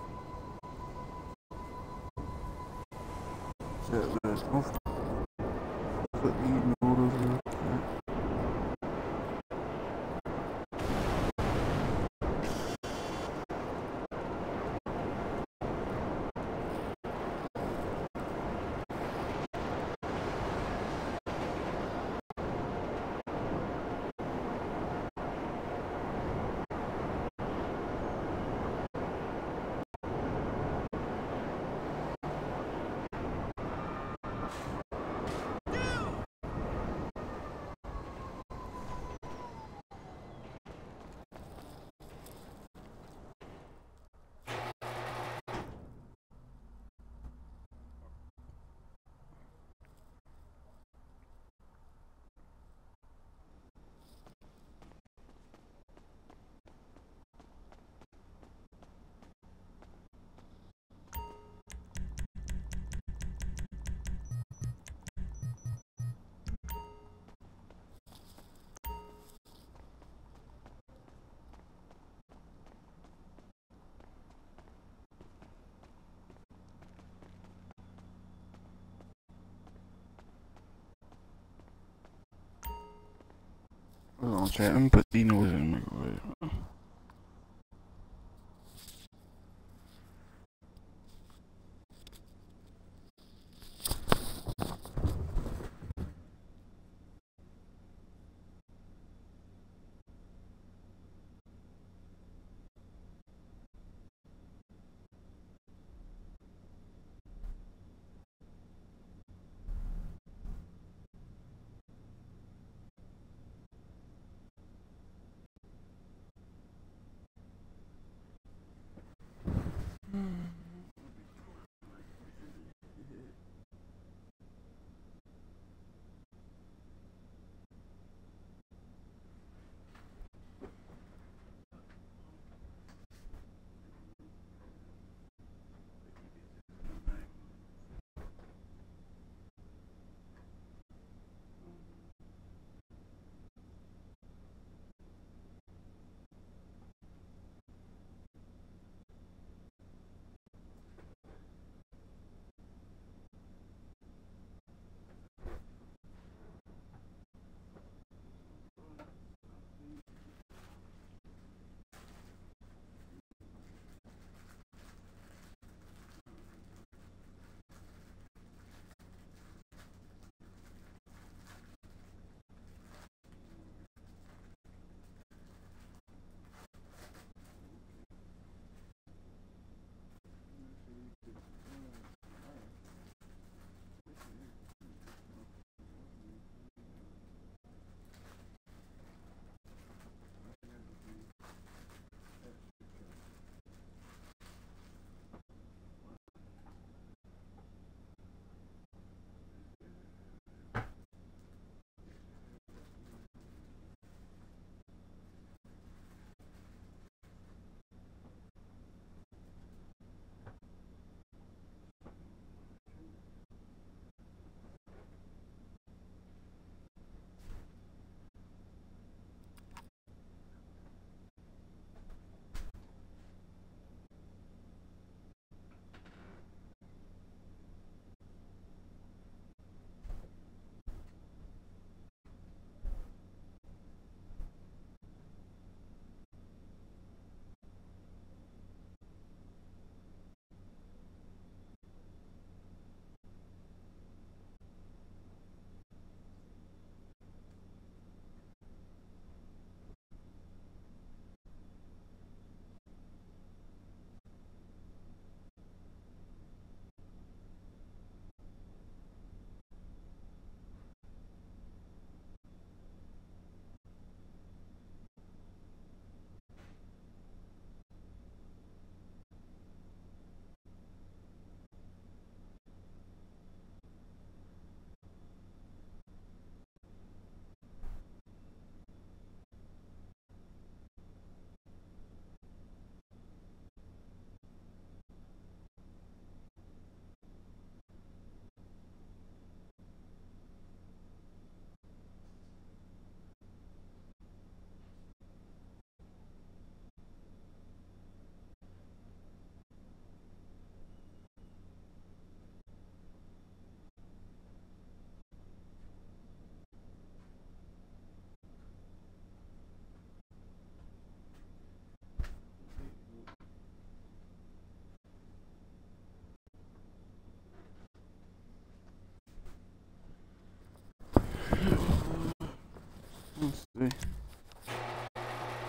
Chat, man. I'm for for eating noodles real quick. Hold on, chat. Let me put these noodles in the microwave.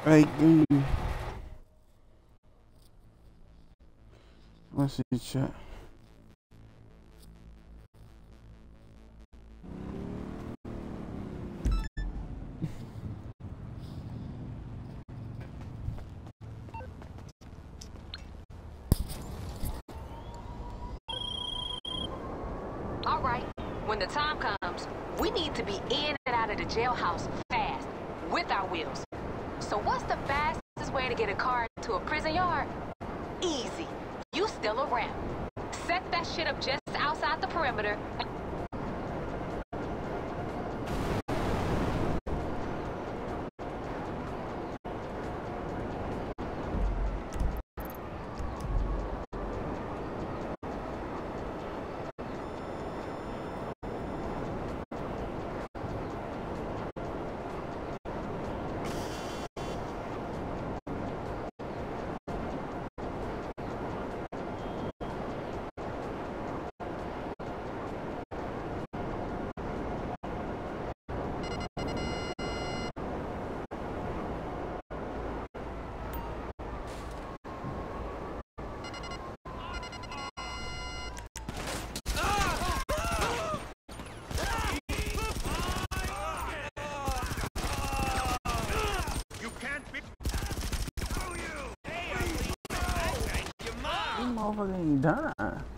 Right, dude. Let's see the chat. All right, when the time comes, we need to be in and out of the jailhouse fast, with our wheels. So what's the fastest way to get a car to a prison yard? Easy. You still around. Set that shit up just outside the perimeter. Motherfucker ain't done.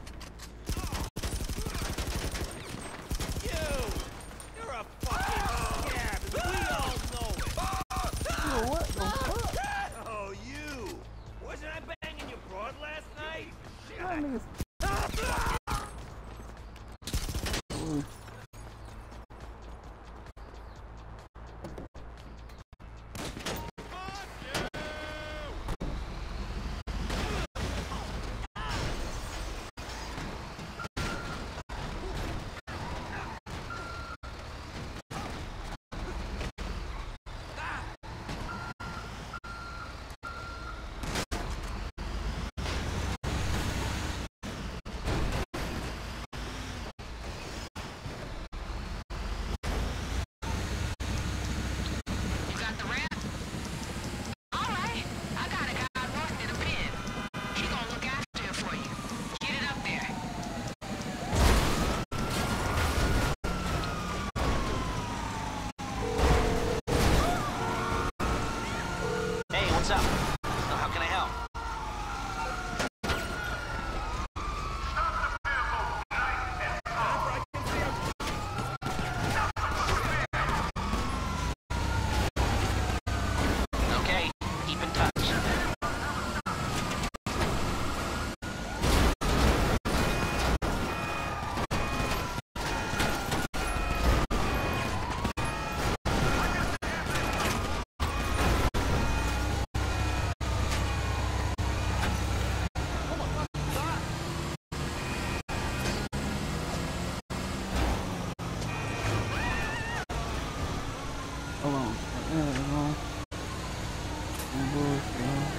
What's up? How can I help? Okay, keep in touch. Hold on. Yeah, hold on. Some bullshit.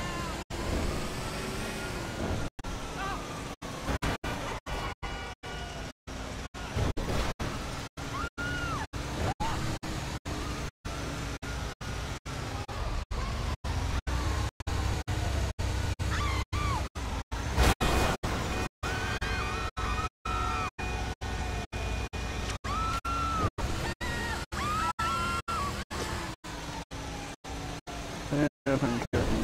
Yeah, I'm kidding.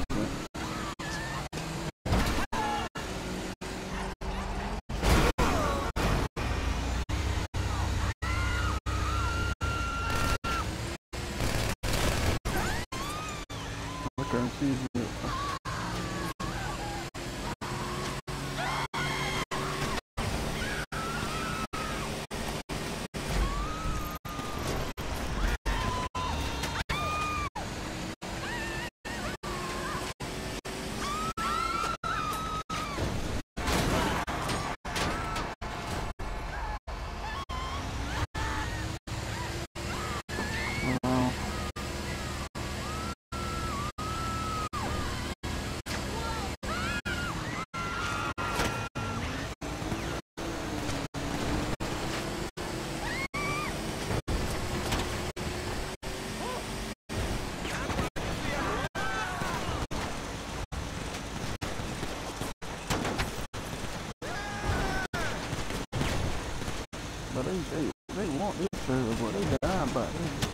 Okay, see you. but they they they want this server, but they die about this.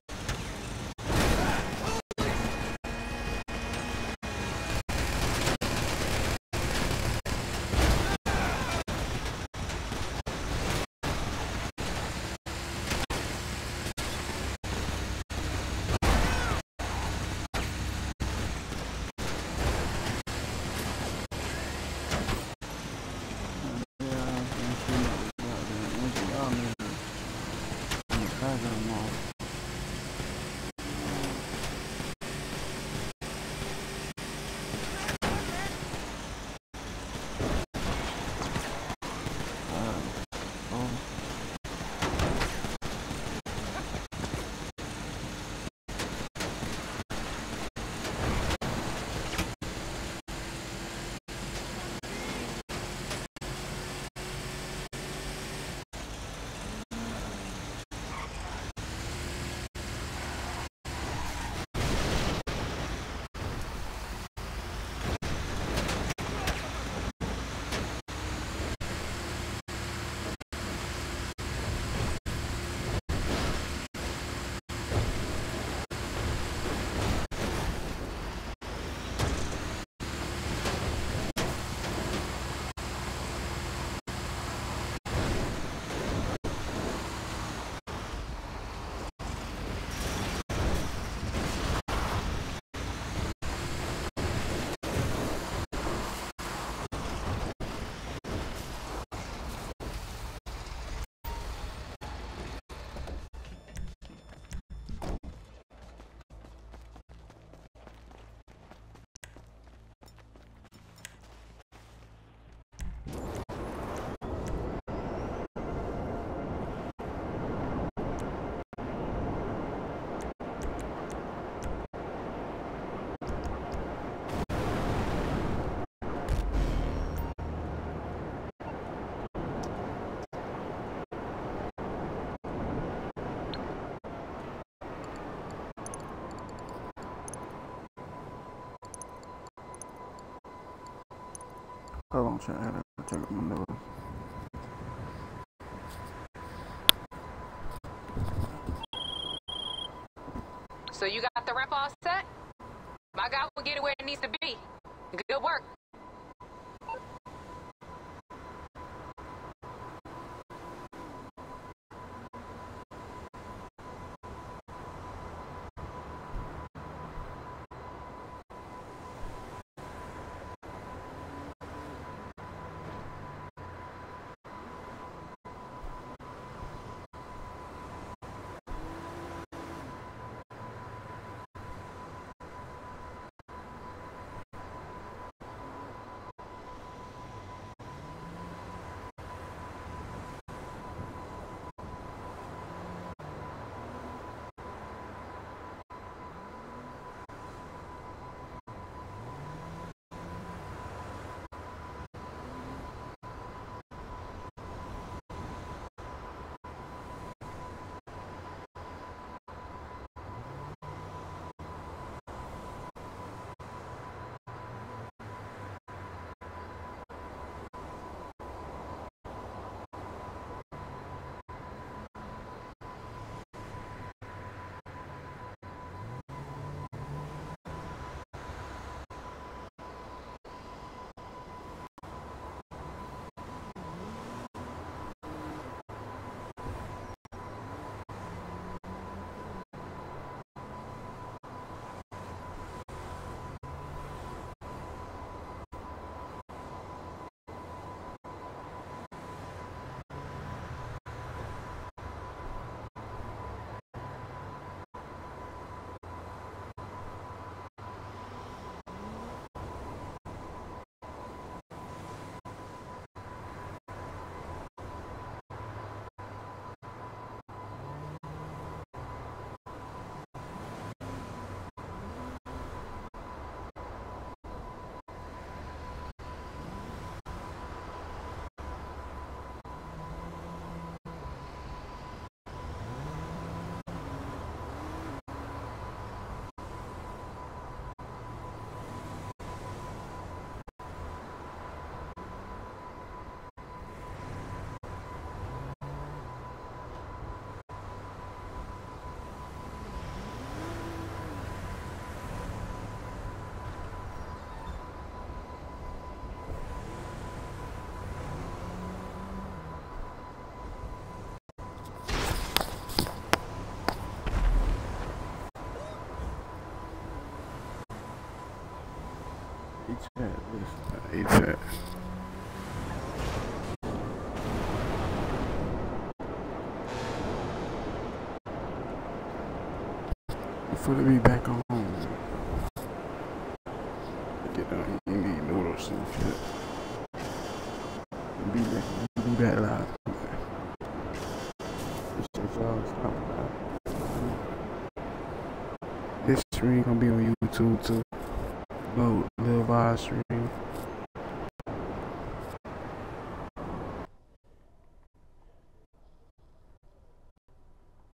Hold on, chat. I gotta check out my number. So you got the ramp all set? My guy will get it where it needs to be. Good work. for to be back on. Get on, you need noodles and shit. Be back, be back live. This shit y'all stop about. This stream gonna be on YouTube too. Go, Lil Vibe stream.